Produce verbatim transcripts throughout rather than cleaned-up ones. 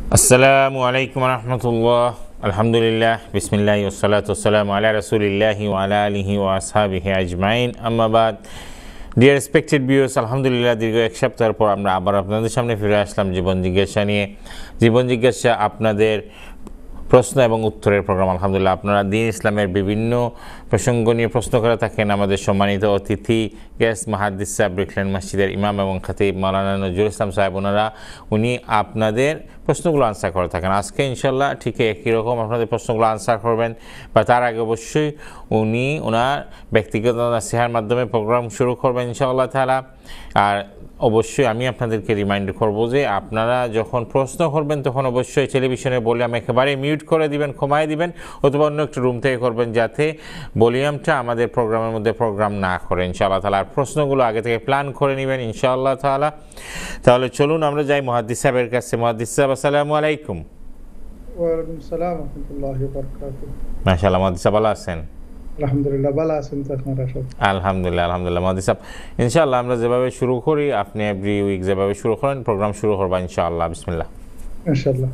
আসসালামু আলাইকুম রহমতুল্লাহ, আলহামদুলিল্লাহ, বিসমিল্লাহি ওয়াসসালাতু ওয়াসসালামু আলা রাসূলিল্লাহি ওয়া আলা আলিহি ওয়া আসহাবিহি আজমাইন, আম্মা বাদ। ডিয়ার রেসপেক্টেড ভিউয়ার্স, আলহামদুলিল্লাহ দীর্ঘ এক সপ্তাহের পর আমরা আবার আপনাদের সামনে ফিরে আসলাম জীবন জিজ্ঞাসা নিয়ে। জীবন জিজ্ঞাসা আপনাদের প্রশ্ন এবং উত্তরের প্রোগ্রাম। আলহামদুলিল্লাহ আপনারা দ্বীন ইসলামের বিভিন্ন প্রসঙ্গ নিয়ে প্রশ্ন করে থাকেন। আমাদের সম্মানিত অতিথি গেস্ট মুহাদ্দিস সাহেব, ব্রিকল্যান্ড মসজিদের ইমাম এবং খতিব মাওলানা নজরুল ইসলাম সাহেব, ওনারা উনি আপনাদের প্রশ্নগুলো আনসার করে থাকেন। আজকে ইনশাল্লাহ ঠিক একই রকম আপনাদের প্রশ্নগুলো আনসার করবেন, বা তার আগে অবশ্যই উনি ওনার ব্যক্তিগত নাসিহার মাধ্যমে প্রোগ্রাম শুরু করবেন ইনশাআল্লাহ তাআলা। আর অবশ্যই আমি আপনাদেরকে রিমাইন্ড করব যে আপনারা যখন প্রশ্ন করবেন তখন অবশ্যই টেলিভিশনের ভলিউম একেবারে মিউট করে দিবেন, কমায় দিবেন, অথবা অন্য একটা রুম থেকে করবেন যাতে ভলিউমটা আমাদের প্রোগ্রামের মধ্যে প্রোগ্রাম না করে ইনশাআল্লাহ তাআলা। আর প্রশ্নগুলো আগে থেকে প্ল্যান করে নেবেন ইনশাআল্লাহ তাআলা। তাহলে চলুন আমরা যাই মুহাদ্দিস সাহেবের কাছে। মুহাদ্দিস সাহেব, আসসালামু আলাইকুম। ওয়া আলাইকুম আসসালাম ওয়া রাহমাতুল্লাহি ওয়া বারাকাতুহু। মাশাআল্লাহ, মুহাদ্দিস সাহেব ভালো আছেন? আলহামদুলিল্লাহ ভালো আছেন তো আপনারা সব? আলহামদুলিল্লাহ আলহামদুলিল্লাহ। মুহাদ্দিস সাহেব, ইনশাআল্লাহ আমরা যেভাবে শুরু করি আপনি এভরি উইক যেভাবে শুরু করেন প্রোগ্রাম শুরু করবা ইনশাআল্লাহ। বিসমিল্লাহ। ইনশাআল্লাহ।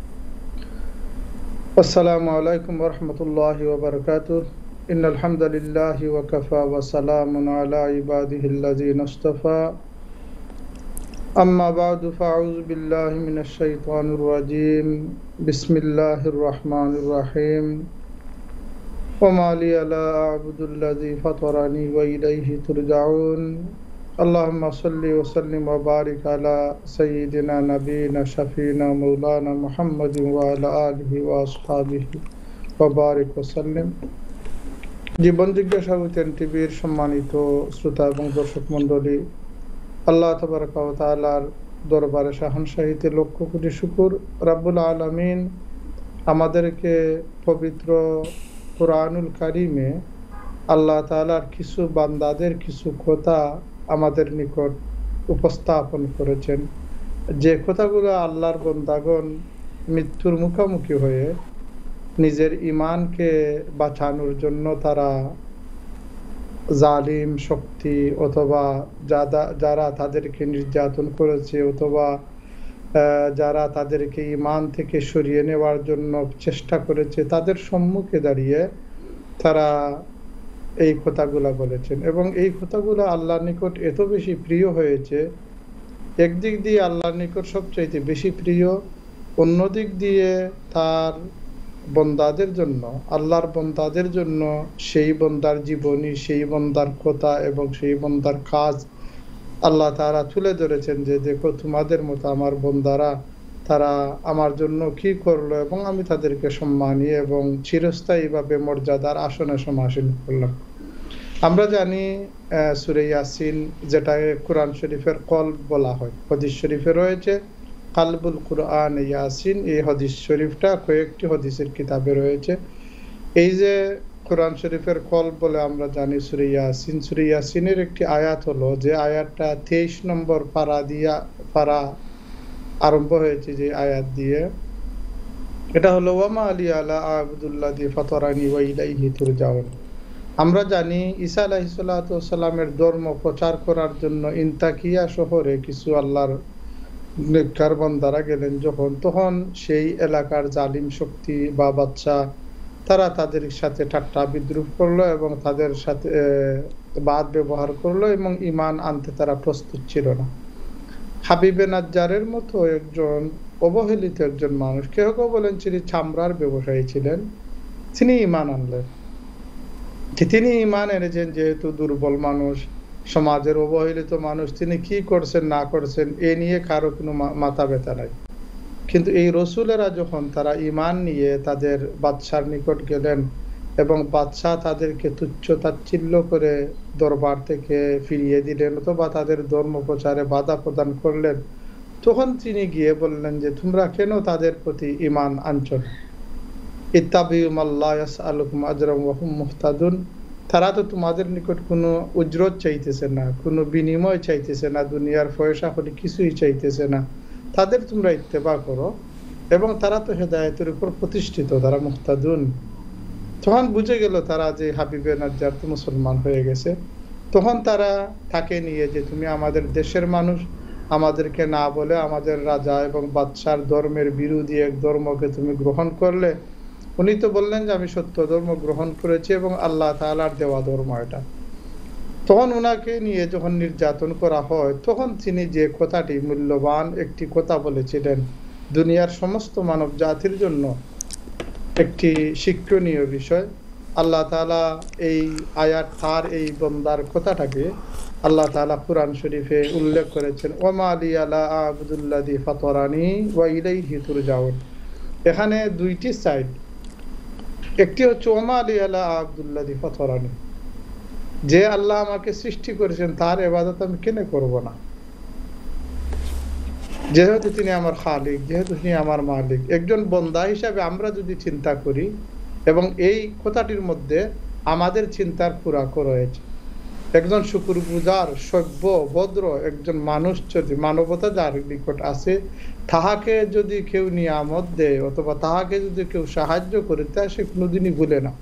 আসসালামু আলাইকুম ওয়া রাহমাতুল্লাহি ওয়া বারাকাতুহু। ইন্নাল হামদালিল্লাহি ওয়া কাফা ওয়া সালামুন আলা ইবাদিহিল্লাযিনা ইসতাফা। আম্মা বা'দু ফাআউযু বিল্লাহি মিনাশ শাইতানির রাজীম। বিসমিল্লাহির রাহমানির রাহিম। ওয়া মা লিয়া লা আ'বুদুল্লাযী ফাতারানি ওয়া ইলাইহি তুরজাউন। আল্লাহুম্মা সাল্লি ওয়া সাল্লিম ওয়া বারিক আলা সাইয়্যিদিনা নাবিয়িনা শাফিনা মাওলানা মুহাম্মাদিন ওয়া আলা আলিহি ওয়া আসহাবিহি ওয়া বারিক ওয়া সাল্লিম। জীবন জিজ্ঞাসা উইথ টিভির সম্মানিত শ্রোতা এবং দর্শক মণ্ডলী, আল্লাহ তাবারাকা ওয়া তাআলার দরবারে শাহানশাহিতে লক্ষ কোটি শুকর। রাব্বুল আলামিন আমাদেরকে পবিত্র কুরআনুল কারীমে আল্লাহ তাআলার কিছু বান্দাদের কিছু কথা আমাদের নিকট উপস্থাপন করেছেন, যে কথাগুলো আল্লাহর বান্দাগণ মৃত্যুর মুখোমুখি হয়ে নিজের ঈমানকে বাঁচানোর জন্য তারা জালিম শক্তি অথবা যারা তাদেরকে নির্যাতন করেছে অথবা যারা তাদেরকে ঈমান থেকে সরিয়ে নেওয়ার জন্য চেষ্টা করেছে তাদের সম্মুখে দাঁড়িয়ে তারা এই কথাগুলা বলেছেন। এবং এই কথাগুলো আল্লাহর নিকট এত বেশি প্রিয় হয়েছে, একদিক দিয়ে আল্লাহর নিকট সবচাইতে বেশি প্রিয়, অন্য দিক দিয়ে তার বন্দাদের জন্য, আল্লাহর বন্দাদের জন্য সেই বন্দার জীবনী, সেই বন্দার কথা এবং সেই বন্দার কাজ আল্লাহ তাআলা তুলে ধরেছেন যে দেখো তোমাদের মতো আমার বন্দারা তারা আমার জন্য কি করলো এবং আমি তাদেরকে সম্মানী এবং চিরস্থায়ীভাবে মর্যাদার আসনে সমাসীন করলাম। আমরা জানি সূরা ইয়াসিন, যেটাকে কোরআন শরীফের কলব বলা হয়, হাদিস শরীফে রয়েছে কালবুল কুরআন ইয়াসিন। এই হাদিস শরীফটা কয়েকটি হাদিসের কিতাবে রয়েছে। এই যে কোরআন শরীফের কলব বলে আমরা জানি সূরা ইয়াসিন, সূরা ইয়াসিনের একটি আয়াত হলো যে আয়াতটা তেইশ নম্বর পারা দিয়া পারা আরম্ভ হয়েছে, যে আয়াত দিয়ে, এটা হলো ওয়া মা লিয়া লা আ'বুদুল্লাযী ফাতারানি ওয়া ইলাইহি তুরজাউন। আমরা জানি ঈসা আলাইহিস সালাতু ওয়াস সালামের ধর্ম প্রচার করার জন্য ইনতাকিয়া শহরে কিছু আল্লাহর নেককার বান্দারা গেলেন যখন, তখন সেই এলাকার জালিম শক্তি বা বাদশা তারা তাদের সাথে ঠাট্টা বিদ্রুপ করলো এবং তাদের সাথে বাদ ব্যবহার করলো এবং ঈমান আনতে তারা প্রস্তুত ছিল না। হাবিবে নাজ্জারের মতো একজন অবহেলিত একজন মানুষ, কেউ কেউ বলেন তিনি চামড়ার ব্যবসায়ী ছিলেন, তিনি ঈমান আনলেন। তিনি ঈমান এনেছেন যেহেতু দুর্বল মানুষ, সমাজের অবহেলিত মানুষ, তিনি কি করছেন না করছেন এ নিয়ে কারো কোনো মাথা ব্যথা নাই। কিন্তু এই রসুলেরা যখন তারা ঈমান নিয়ে তাদের বাদশার নিকট গেলেন এবং বাদশাহ তাদেরকে তুচ্ছ তাচ্ছিল্য করে দরবার থেকে ফিরিয়ে দিলেন অথবা তাদের ধর্ম প্রচারে বাধা প্রদান করলেন, তখন তিনি গিয়ে বললেন যে তোমরা কেন তাদের প্রতি ঈমান আনছো না? ইত্তাবিউ মা লা ইয়াসআলুকুম আজরান ওয়া হুম মুহতাদুন। তারা তো তোমাদের নিকট কোনো উজরত চাইতেছে না, কোনো বিনিময় চাইতেছে না, দুনিয়ার পয়সা হলে কিছুই চাইতেছে না, তাদের তোমরা ইত্তেবা করো এবং তারা তো হেদায়েতের উপর প্রতিষ্ঠিত, তারা মুহতাদুন। তখন বুঝে গেল তারা যে হাবিবে নাজ্জার তো মুসলমান হয়ে গেছে। তখন তারা তাকে নিয়ে যে তুমি আমাদের দেশের মানুষ, আমাদেরকে না বলে আমাদের রাজা এবং বাদশার ধর্মের বিরোধী এক ধর্মকে তুমি গ্রহণ করলে? উনি তো বললেন যে আমি সত্য ধর্ম গ্রহণ করেছি এবং আল্লাহ তাআলার দেওয়া ধর্ম এটা। তখন উনাকে নিয়ে যখন নির্যাতন করা হয়, তখন তিনি যে কথাটি মূল্যবান একটি কথা বলেছিলেন, দুনিয়ার সমস্ত মানব জাতির জন্য একটি শিক্ষণীয় বিষয়। আল্লাহ তাআলা এই আয়াত তার এই বন্দার কথাটাকে আল্লাহ তাআলা কুরআন শরীফে উল্লেখ করেছেন, ওমা লিয়া লা আবুদুল্লাযী ফাতারানি ওয়া ইলাইহি তুরজাউন। এখানে দুইটি সাইড। একটি হচ্ছে ওমা লিয়া লা আবুদুল্লাযী ফাতারানি, যে আল্লাহ আমাকে সৃষ্টি করেছেন তার ইবাদত আমি কেন করব না, যেহেতু তিনি আমার খালিক, যেহেতু তিনি আমার মালিক। একজন বান্দা হিসাবে আমরা যদি চিন্তা করি, এবং এই কথাটির মধ্যে আমাদের চিন্তার খুরাক রয়েছে। একজন শুকরগুজার সভ্য ভদ্র একজন মানুষ যদি মানবতা যার নিকট আছে, তাহাকে যদি কেউ নিয়ামত দেয় অথবা তাহাকে যদি কেউ সাহায্য করে, তা সে কোনোদিনই ভুলে না।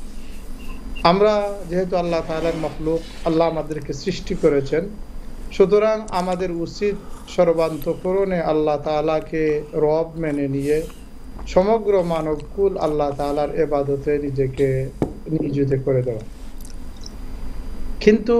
আমরা যেহেতু আল্লাহ তাআলার মাখলুক, আল্লাহ আমাদেরকে সৃষ্টি করেছেন, সুতরাং আমাদের উচিত সর্বান্তঃকরণে আল্লাহ তাআলাকে রব মেনে নিয়ে সমগ্র মানবকুল আল্লাহ তাআলার ইবাদতে নিজেকে নিয়োজিত করে দেওয়া। কিন্তু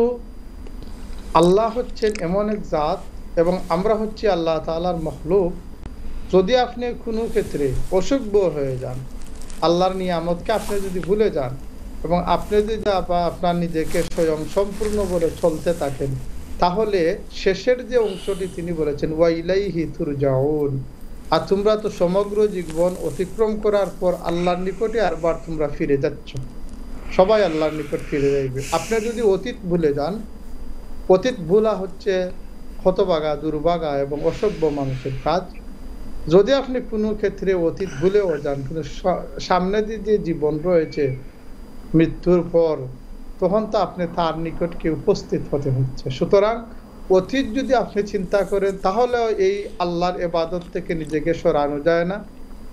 আল্লাহ হচ্ছেন এমন এক জাত এবং আমরা হচ্ছি আল্লাহ তাআলার মাখলুক। যদি আপনি কোনো ক্ষেত্রে অসভ্য হয়ে যান, আল্লাহর নিয়ামতকে আপনি যদি ভুলে যান এবং আপনি যদি আপনার নিজেকে স্বয়ং সম্পূর্ণ বলে চলতে থাকেন, তাহলে শেষের যে অংশটি তিনি বলেছেন ওয়া ইলাইহি তুরজাউন, আর তোমরা তো সমগ্র জীবন অতিক্রম করার পর আল্লাহর নিকটে আরবার তোমরা ফিরে যাচ্ছ। সবাই আল্লাহর নিকট ফিরে যাইবে। আপনি যদি অতীত ভুলে যান, অতীত ভুলা হচ্ছে হতভাগা, দুর্ভাগা এবং অসভ্য মানুষের কাজ। যদি আপনি কোনো ক্ষেত্রে অতীত ভুলেও যান, কিন্তু সামনে যে জীবন রয়েছে মৃত্যুর পর, তখন তো আপনি তার নিকটকে উপস্থিত হতে হচ্ছে। সুতরাং অতীত যদি আপনি চিন্তা করেন, তাহলে এই আল্লাহর ইবাদত থেকে নিজেকে সরানো যায় না।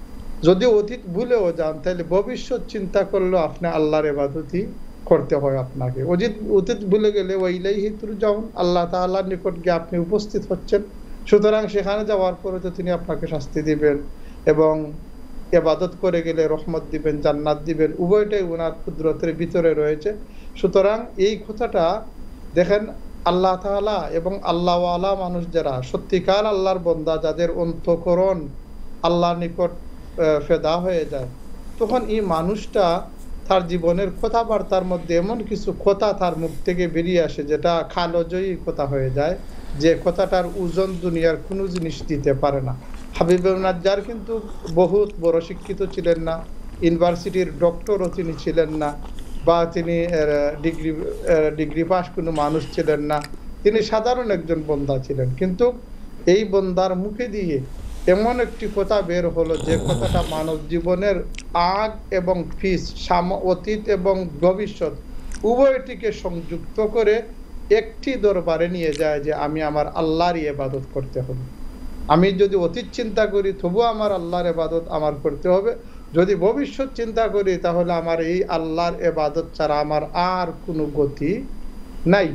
যদি অতীত ভুলেও যান, তাহলে ভবিষ্যৎ চিন্তা করলেও আপনি আল্লাহর ইবাদতই করতে হয় আপনাকে। অতীত অতীত ভুলে গেলে ওয়া ইলাইহি তুরজাউন, আল্লাহ তাআলার নিকট গিয়ে আপনি উপস্থিত হচ্ছেন। সুতরাং সেখানে যাওয়ার পরে তো তিনি আপনাকে শাস্তি দিবেন এবং ইবাদত করে গেলে রহমত দিবেন, জান্নাত দিবেন। উভয়টাই ওনার কুদরতের ভিতরে রয়েছে। সুতরাং এই কথাটা দেখেন, আল্লাহ তাআলা এবং আল্লাহওয়ালা মানুষ যারা সত্যিকার আল্লাহর বান্দা, যাদের অন্তঃকরণ আল্লাহর নিকট ফেদা হয়ে যায়, তখন এই মানুষটা তার জীবনের কথাবার্তার মধ্যে এমন কিছু কথা তার মুখ থেকে বেরিয়ে আসে যেটা খালজয়ী কথা হয়ে যায়, যে কথাটার ওজন দুনিয়ার কোনো জিনিস দিতে পারে না। হাবিবুন নাজ্জার কিন্তু বহুত বড় শিক্ষিত ছিলেন না, ইউনিভার্সিটির ডক্টরও তিনি ছিলেন না, বা তিনি ডিগ্রি ডিগ্রি পাস কোনো মানুষ ছিলেন না। তিনি সাধারণ একজন বান্দা ছিলেন, কিন্তু এই বান্দার মুখে দিয়ে এমন একটি কথা বের হলো যে কথাটা মানব জীবনের আগ এবং পিছ, অতীত এবং ভবিষ্যৎ উভয়টিকে সংযুক্ত করে একটি দরবারে নিয়ে যায়, যে আমি আমার আল্লাহর ইবাদত করতে হবে। আমি যদি অতীত চিন্তা করি, তবু আমার আল্লাহর ইবাদত আমার করতে হবে। যদি ভবিষ্যৎ চিন্তা করি, তাহলে আমার এই আল্লাহর ইবাদত ছাড়া আমার আর কোনো গতি নাই।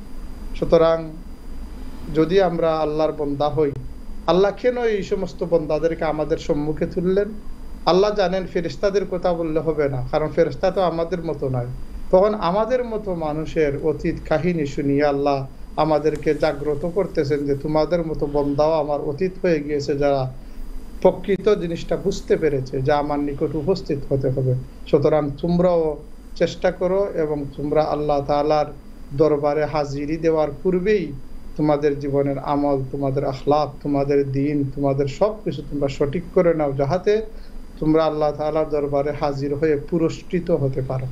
সুতরাং যদি আমরা আল্লাহর বান্দা হই, আল্লাহ কেন এই সমস্ত বান্দাদেরকে আমাদের সম্মুখে তুললেন? আল্লাহ জানেন ফেরেশতাদের কথা বললে হবে না, কারণ ফেরেশতা তো আমাদের মতো নয়। তখন আমাদের মতো মানুষের অতীত কাহিনী শুনিয়ে আল্লাহ আমাদেরকে জাগ্রত করতেছেন যে তোমাদের মতো বান্দাও আমার অতীত হয়ে গিয়েছে, যারা প্রকৃত জিনিসটা বুঝতে পেরেছে যে আমার নিকট উপস্থিত হতে হবে। সুতরাং তোমরাও চেষ্টা করো এবং তোমরা আল্লাহ তাআলার দরবারে হাজিরি দেওয়ার পূর্বেই তোমাদের জীবনের আমল, তোমাদের আখলাক, তোমাদের দিন, তোমাদের সব কিছু তোমরা সঠিক করে নাও, যাহাতে তোমরা আল্লাহ তাআলার দরবারে হাজির হয়ে পুরস্কৃত হতে পারো।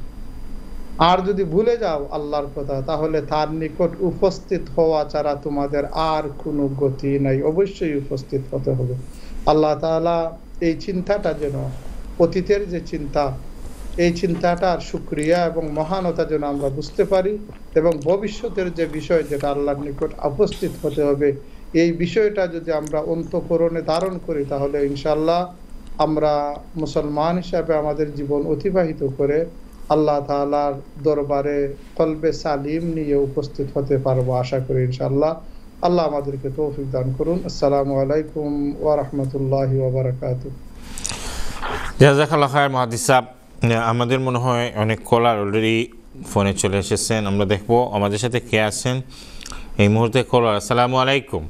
আর যদি ভুলে যাও আল্লাহর কথা, তাহলে তার নিকট উপস্থিত হওয়া ছাড়া তোমাদের আর কোনো গতি নাই, অবশ্যই উপস্থিত হতে হবে। আল্লাহ তাআলা এই চিন্তাটা যেন, অতীতের যে চিন্তা, এই চিন্তাটার শুকরিয়া এবং মহানতা যেন আমরা বুঝতে পারি, এবং ভবিষ্যতের যে বিষয় যেটা আল্লাহর নিকট উপস্থিত হতে হবে, এই বিষয়টা যদি আমরা অন্তঃকরণে ধারণ করি, তাহলে ইনশাআল্লাহ আমরা মুসলমান হিসাবে আমাদের জীবন অতিবাহিত করে আল্লাহ তাআলার দরবারে কলবে সালিম নিয়ে উপস্থিত হতে পারবো, আশা করি ইনশাআল্লাহ। আল্লাহ আমাদেরকে তৌফিক দান করুন। আসসালামু আলাইকুম ওয়া রাহমাতুল্লাহি ওয়া বারাকাতুহু। জাযাকাল্লাহু খায়র মুহাদ্দিস সাহেব, আমাদের মনে হয় অনেক কলার অলরেডি ফোনে চলে এসেছেন। আমরা দেখব আমাদের সাথে কে আছেন এই মুহূর্তে। কলার, আসসালামু আলাইকুম।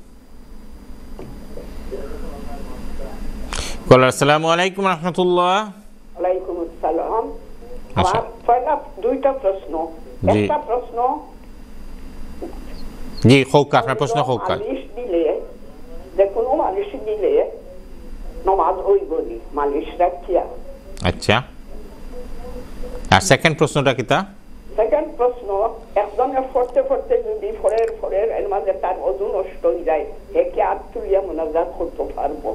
কলার, আসসালামু আলাইকুম রাহমাতুল্লাহ। ওয়ালাইকুম আসসালাম। আমার পয়লা দুইটা প্রশ্ন। একটা প্রশ্ন, জি হোক, আপনার প্রশ্ন হোক। মালিশ দিলে, যে কোনো মালিশ দিলে নমাজ হইবনি, মালিশ রাখিয়া। আচ্ছা, আর সেকেন্ড প্রশ্নটা কিতা? সেকেন্ড প্রশ্ন, একজনের পড়তে পড়তে যদি ফরের ফরের এর মাঝে তার ওযু নষ্ট হয়ে যায়, হে কি হাত তুলিয়া মুনাজাত করতে পারবো?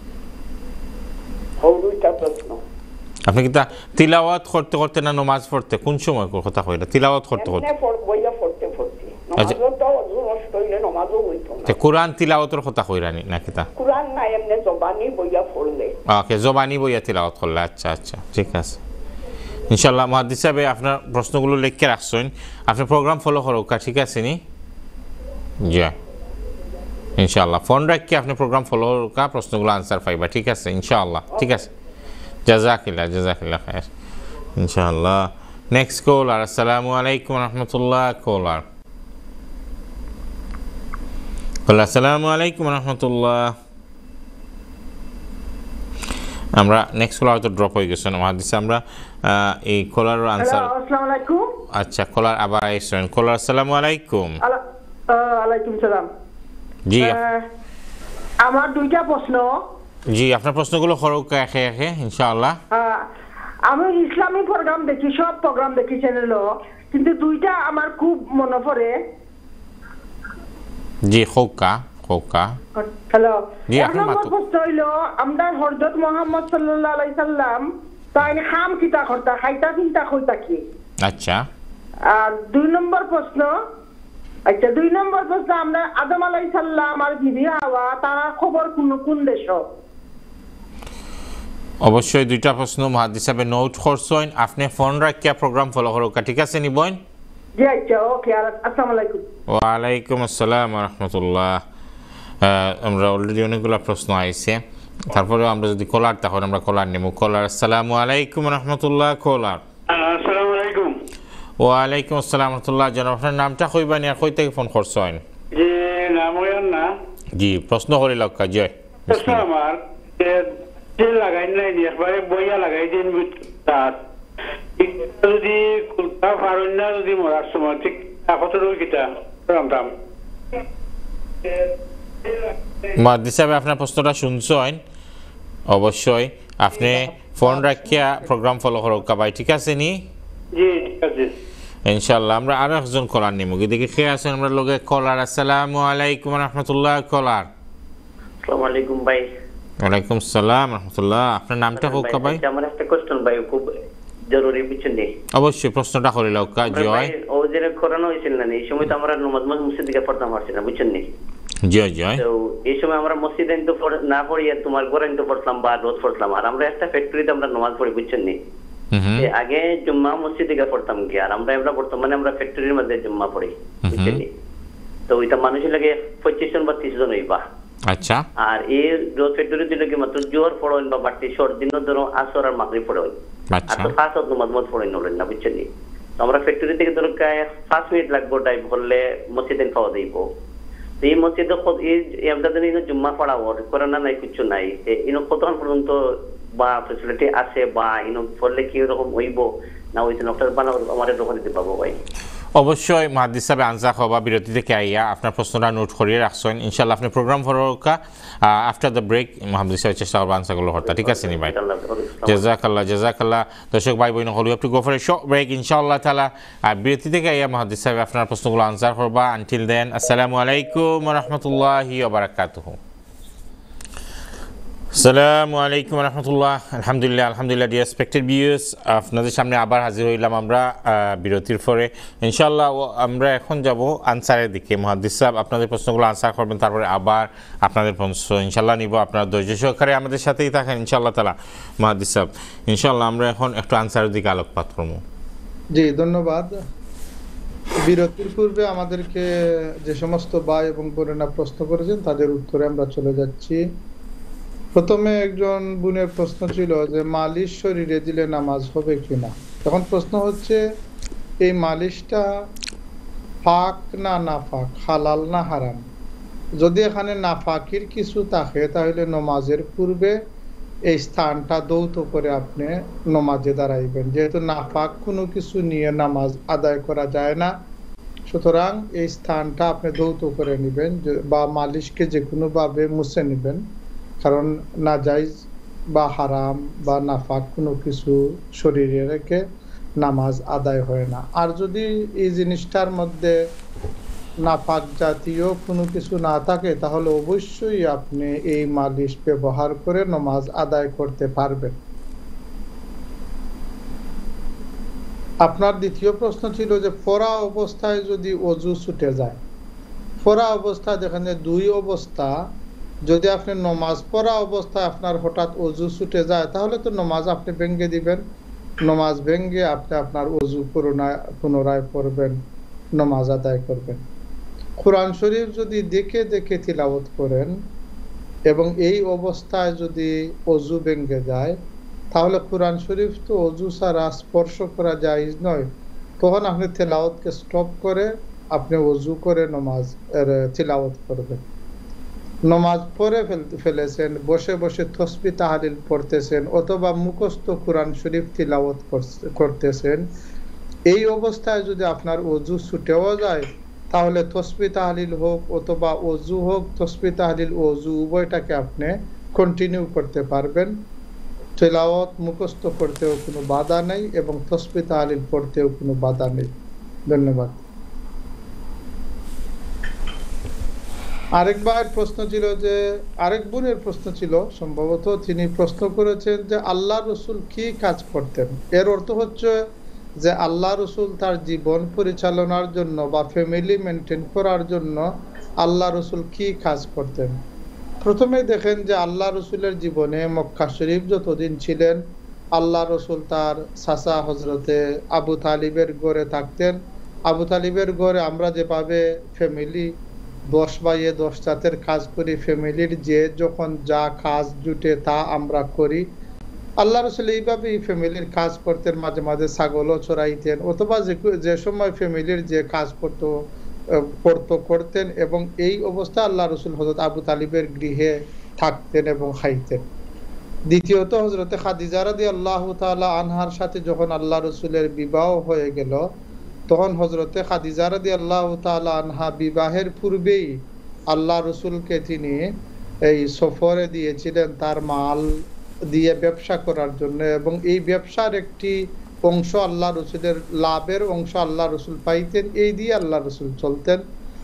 ও দুইটা প্রশ্ন। আপনি কিতা তিলাওয়াত করতে করতে না নমাজ পড়তে, কোন সময় কথা কইরা? তিলাওয়াত করতে করতে, বইয়া পড়তে পড়তে। নমাজও তো ওযু নষ্ট হইলে নমাজও হইতো না। কোরআন তিলাওয়াতের কথা কইরানি না কিতা? কুরআন না, এমনি জবানি বইয়া পড়লে। ওকে, জবানি বইয়া তিলাওয়াত করলে। আচ্ছা আচ্ছা, ঠিক আছে। ইনশাআল্লাহ মুহাদ্দিস সাহেব আপনার প্রশ্নগুলো লিখে রাখছেন, আপনি প্রোগ্রাম ফলো করুক, ঠিক আছে নি? জি ইনশাআল্লাহ ফোন রাখি আপনি প্রোগ্রাম ফলো করুক, প্রশ্নগুলো আনসার পাইবা, ঠিক আছে ইনশাআল্লাহ। ঠিক আছে, জাযাকিল্লাহ জাযাকিল্লাহ খায়র ইনশাআল্লাহ। নেক্সট কলার, আসসালামু আলাইকুম রাহমাতুল্লাহ। কলার, কলার, আসসালামু আলাইকুম রাহমাতুল্লাহ। আমরা নেক্সট কলার তো ড্রপ হয়ে গেছে মুহাদ্দিস, আমরা এই কলার আনসার। আসসালামু আলাইকুম। আচ্ছা, কলার আবার আইছেন। কলার, আসসালামু আলাইকুম। ওয়ালাইকুম সালাম। জি আমার দুইটা প্রশ্ন। জি আপনার প্রশ্নগুলো করুক একে একে ইনশাআল্লাহ। আমি ইসলামী প্রোগ্রাম দেখি, সব প্রোগ্রাম দেখি চ্যানেলও, কিন্তু দুইটা আমার খুব মনে পড়ে। জি খোকা খোকা হ্যালো, জি এক নম্বর প্রশ্ন হইল, আমরা হযরত মুহাম্মদ সাল্লাল্লাহু আলাইহি সাল্লাম তাই খাম কিতা করতা, খাইতা চিন্তা কইতা কি? আচ্ছা। আর দুই নম্বর প্রশ্ন, আচ্ছা দুই নম্বর প্রশ্ন, আমরা আদম আলাইহিস সালাম আর বিবি হাওয়া তারা খবর কোন কোন দেশ? অবশ্যই দুইটা প্রশ্ন মুহাদ্দিস সাহেব নোট করছেন, আপনি ফোন রাখিয়া প্রোগ্রাম ফলো করুক, ঠিক আছে নি বোন? জি আচ্ছা, ওকে, আসসালামু আলাইকুম। ওয়া আলাইকুম আসসালাম ওয়া রাহমাতুল্লাহ। আমরা অলরেডি অনেকগুলো প্রশ্ন আইছে, তারপরে আমরা যদি কলার তখন আমরা কলার নেব। কলার, আসসালামু আলাইকুম ওয়া রাহমাতুল্লাহ। কলার, আসসালামু আলাইকুম। ওয়া আলাইকুম আসসালাম ওয়া রাহমাতুল্লাহ। জানাব আপনার নামটা কইবানি আর কই থেকে ফোন করছেন? জি নাম হইল না। জি প্রশ্ন করি লক্কা জয়। প্রশ্ন আমার যে লাগাই নাই একবারে বইয়া লাগাই দিন তার যদি কুলতা পারুন না, যদি মরার সময় ঠিক কতটুকু কিতা রামতাম। মুহাদ্দিস সাহেব আপনার প্রশ্নটা শুনছেন, অবশ্যই আপনি ফোন রাখিয়া প্রোগ্রাম ফলো করুক ভাই, ঠিক আছে নি? জি ঠিক আছে ইনশাআল্লাহ। আমরা আরো একজন কলার নিব, দেখি কে আছেন আমরা লগে। কলার, আসসালামু আলাইকুম ওয়া রাহমাতুল্লাহ। কলার, আসসালামু আলাইকুম ভাই। ওয়ালাইকুম আসসালাম ওয়া রাহমাতুল্লাহ। আপনার নামটা হোক ভাই? আমার একটা কোশ্চেন ভাই, খুব জরুরি, বুঝছেন নি? অবশ্যই প্রশ্নটা করে লও কা জয়। ও যে করোনা হইছিল না, এই সময় তো আমরা নামাজ মসজিদ থেকে পড়তাম পারছি না, বুঝছেন নি? জয় জয়। তো এই সময় আমরা মসজিদে তো না পড়িয়া তোমার ঘরে তো পড়তাম বা রোজ পড়তাম, আর আমরা একটা ফ্যাক্টরিতে আমরা নামাজ পড়ি, বুঝছেন নি? আগে জুম্মা মসজিদ থেকে পড়তাম কি, আর আমরা আমরা পড়তাম মানে আমরা ফ্যাক্টরির মধ্যে জুম্মা পড়ি, বুঝছেন নি? তো ওইটা মানুষের লাগে পঁচিশ জন বা ত্রিশ জন হইবা। আচ্ছা। আর এই রোজ ফ্যাক্টরি দিলে কি মাত্র জোর পড়েন বা বাড়তি শর্ট দিন ধরো আসর আর মাগরিব পড়েন। আচ্ছা। আর ফার্স্ট অফ নামাজ মত পড়েন না, বুঝছেন নি? তো আমরা ফ্যাক্টরি থেকে ধরো পাঁচ মিনিট লাগবো টাইম করলে মসজিদে খাওয়া দিব। এই মসজিদে এই আমাদের ইনো জুম্মা পড়া ওর করোনা নাই, কিছু নাই, ইনো কতক্ষণ পর্যন্ত বা ফেসিলিটি আছে বা ইনো পড়লে কি রকম হইব না হইতে ডক্টর বানাবো আমাদের দোকানে দিতে পাবো ভাই? অবশ্যই মুহাদ্দিস সাহেব আনসার হবা বিরতি থেকে আইয়া আপনার প্রশ্নটা নোট করিয়ে রাখছেন। ইনশাআল্লাহ আপনি প্রোগ্রাম ফরকা আফটার দ্য ব্রেক মুহাদ্দিস সাহেব চেষ্টা করবেন আনসারগুলো হরতা, ঠিক আছে নি ভাই? জাযাকাল্লাহ জাযাকাল্লাহ। দর্শক ভাই বোন হল একটু go for a short break ইনশাআল্লাহ তাআলা। আর বিরতি থেকে আইয়া মুহাদ্দিস সাহেব আপনার প্রশ্নগুলো আনসার করবা। আনটিল দেন আসসালামু আলাইকুম ওয়া রাহমাতুল্লাহি ওয়া বারাকাতুহু। আসসালামু আলাইকুম রাহমাতুল্লাহ। আলহামদুলিল্লাহ আলহামদুলিল্লাহ ডিয়ার রেসপেক্টেড ভিউয়ার্স, আপনাদের সামনে আবার হাজির হইলাম আমরা বিরতির পরে। ইনশাআল্লাহ আমরা এখন যাব আনসারের দিকে। মুহাদ্দিস সাহেব আপনাদের প্রশ্নগুলো আনসার করবেন, তারপরে আবার আপনাদের প্রশ্ন ইনশাআল্লাহ নিব। আপনারা ধৈর্য সহকারে আমাদের সাথেই থাকেন ইনশাআল্লাহ তাআলা। মুহাদ্দিস সাহেব ইনশাআল্লাহ আমরা এখন একটু আনসারের দিকে আলোকপাত করব। জি ধন্যবাদ। বিরতির পূর্বে আমাদেরকে যে সমস্ত ভাই এবং বোনেরা প্রশ্ন করেছেন তাদের উত্তরে আমরা চলে যাচ্ছি। প্রথমে একজন বোনের প্রশ্ন ছিল যে মালিশ শরীরে দিলে নামাজ হবে কিনা। এখন প্রশ্ন হচ্ছে এই মালিশটা পাক না নাফাক, হালাল না হারাম। যদি এখানে নাফাকির কিছু থাকে তাহলে নমাজের পূর্বে এই স্থানটা দৌত করে আপনি নমাজে দাঁড়াইবেন, যেহেতু নাফাক কোনো কিছু নিয়ে নামাজ আদায় করা যায় না, সুতরাং এই স্থানটা আপনি দৌত করে নেবেন বা মালিশকে যে কোনো ভাবে মুছে নেবেন, কারণ নাজাইজ বা হারাম বা নাফাক কোনো কিছু শরীরে রেখে নামাজ আদায় হয় না। আর যদি এই জিনিসটার মধ্যে নাপাক জাতীয় কোনো কিছু না থাকে তাহলে অবশ্যই আপনি এই মালিশ ব্যবহার করে নামাজ আদায় করতে পারবেন। আপনার দ্বিতীয় প্রশ্ন ছিল যে পড়া অবস্থায় যদি অজু ছুটে যায়। পড়া অবস্থায় যেখানে দুই অবস্থা, যদি আপনি নমাজ পড়া অবস্থায় আপনার হঠাৎ অজু ছুটে যায় তাহলে তো নমাজ আপনি ভেঙে দিবেন, নমাজ ভেঙে আপনি আপনার অজু পুনরায় পুনরায় পড়বেন, নমাজ আদায় করবেন। কোরআন শরীফ যদি দেখে দেখে তিলাওয়াত করেন এবং এই অবস্থায় যদি অজু ভেঙে যায় তাহলে কোরআন শরীফ তো অজু ছাড়া স্পর্শ করা জায়েজ নয়, তখন আপনি তিলাওয়াতকে স্টপ করে আপনি অজু করে নমাজ তিলাওয়াত করবেন। নমাজ পড়ে ফেলেছেন, বসে বসে তাসবিহ তাহলিল পড়তেছেন অথবা মুখস্থ কোরআন শরীফ তিলাওয়াত করতেছেন, এই অবস্থায় যদি আপনার অজু ছুটেও যায় তাহলে তাসবিহ তাহলিল হোক অথবা অজু হোক, তাসবিহ তাহলিল অজু উভয়টাকে আপনি কন্টিনিউ করতে পারবেন। তিলাওয়াত মুখস্থ করতেও কোনো বাধা নেই এবং তাসবিহ তাহলিল পড়তেও কোনো বাধা নেই। ধন্যবাদ। আরেক ভাইয়ের প্রশ্ন ছিল যে, আরেক বোনের প্রশ্ন ছিল সম্ভবত, তিনি প্রশ্ন করেছেন যে আল্লাহ রসুল কি কাজ করতেন। এর অর্থ হচ্ছে যে আল্লাহ রসুল তার জীবন পরিচালনার জন্য বা ফ্যামিলি মেনটেন করার জন্য আল্লাহ রসুল কি কাজ করতেন। প্রথমে দেখেন যে আল্লাহ রসুলের জীবনে মক্কা শরীফ যতদিন ছিলেন আল্লাহ রসুল তার চাচা হজরতে আবু তালিবের ঘরে থাকতেন। আবু তালিবের ঘরে আমরা যেভাবে ফ্যামিলি দশ বাইয়ে দশ জাতের কাজ করি, ফ্যামিলির যে যখন যা কাজ জুটে তা আমরা করি, আল্লাহ রসুল এইভাবেই ফ্যামিলির কাজ করতেন। মাঝে মাঝে ছাগলও চড়াইতেন অথবা যে সময় ফ্যামিলির যে কাজ করতো করতো করতেন এবং এই অবস্থা আল্লাহ রসুল হযরত আবু তালিবের গৃহে থাকতেন এবং খাইতেন। দ্বিতীয়ত হযরতে খাদিজা রাদিয়াল্লাহু তাআলা আনহার সাথে যখন আল্লাহ রসুলের বিবাহ হয়ে গেল তখন হযরতে খাদিজা রাদিয়াল্লাহু তাআলা আনহা বিবাহের পূর্বেই আল্লাহ রসুলকে তিনি এই সফরে দিয়েছিলেন তার মাল দিয়ে ব্যবসা করার জন্য, এবং এই ব্যবসার একটি অংশ আল্লাহ রসুলের লাভের অংশ আল্লাহ রসুল পাইতেন, এই দিয়ে আল্লাহ রসুল চলতেন।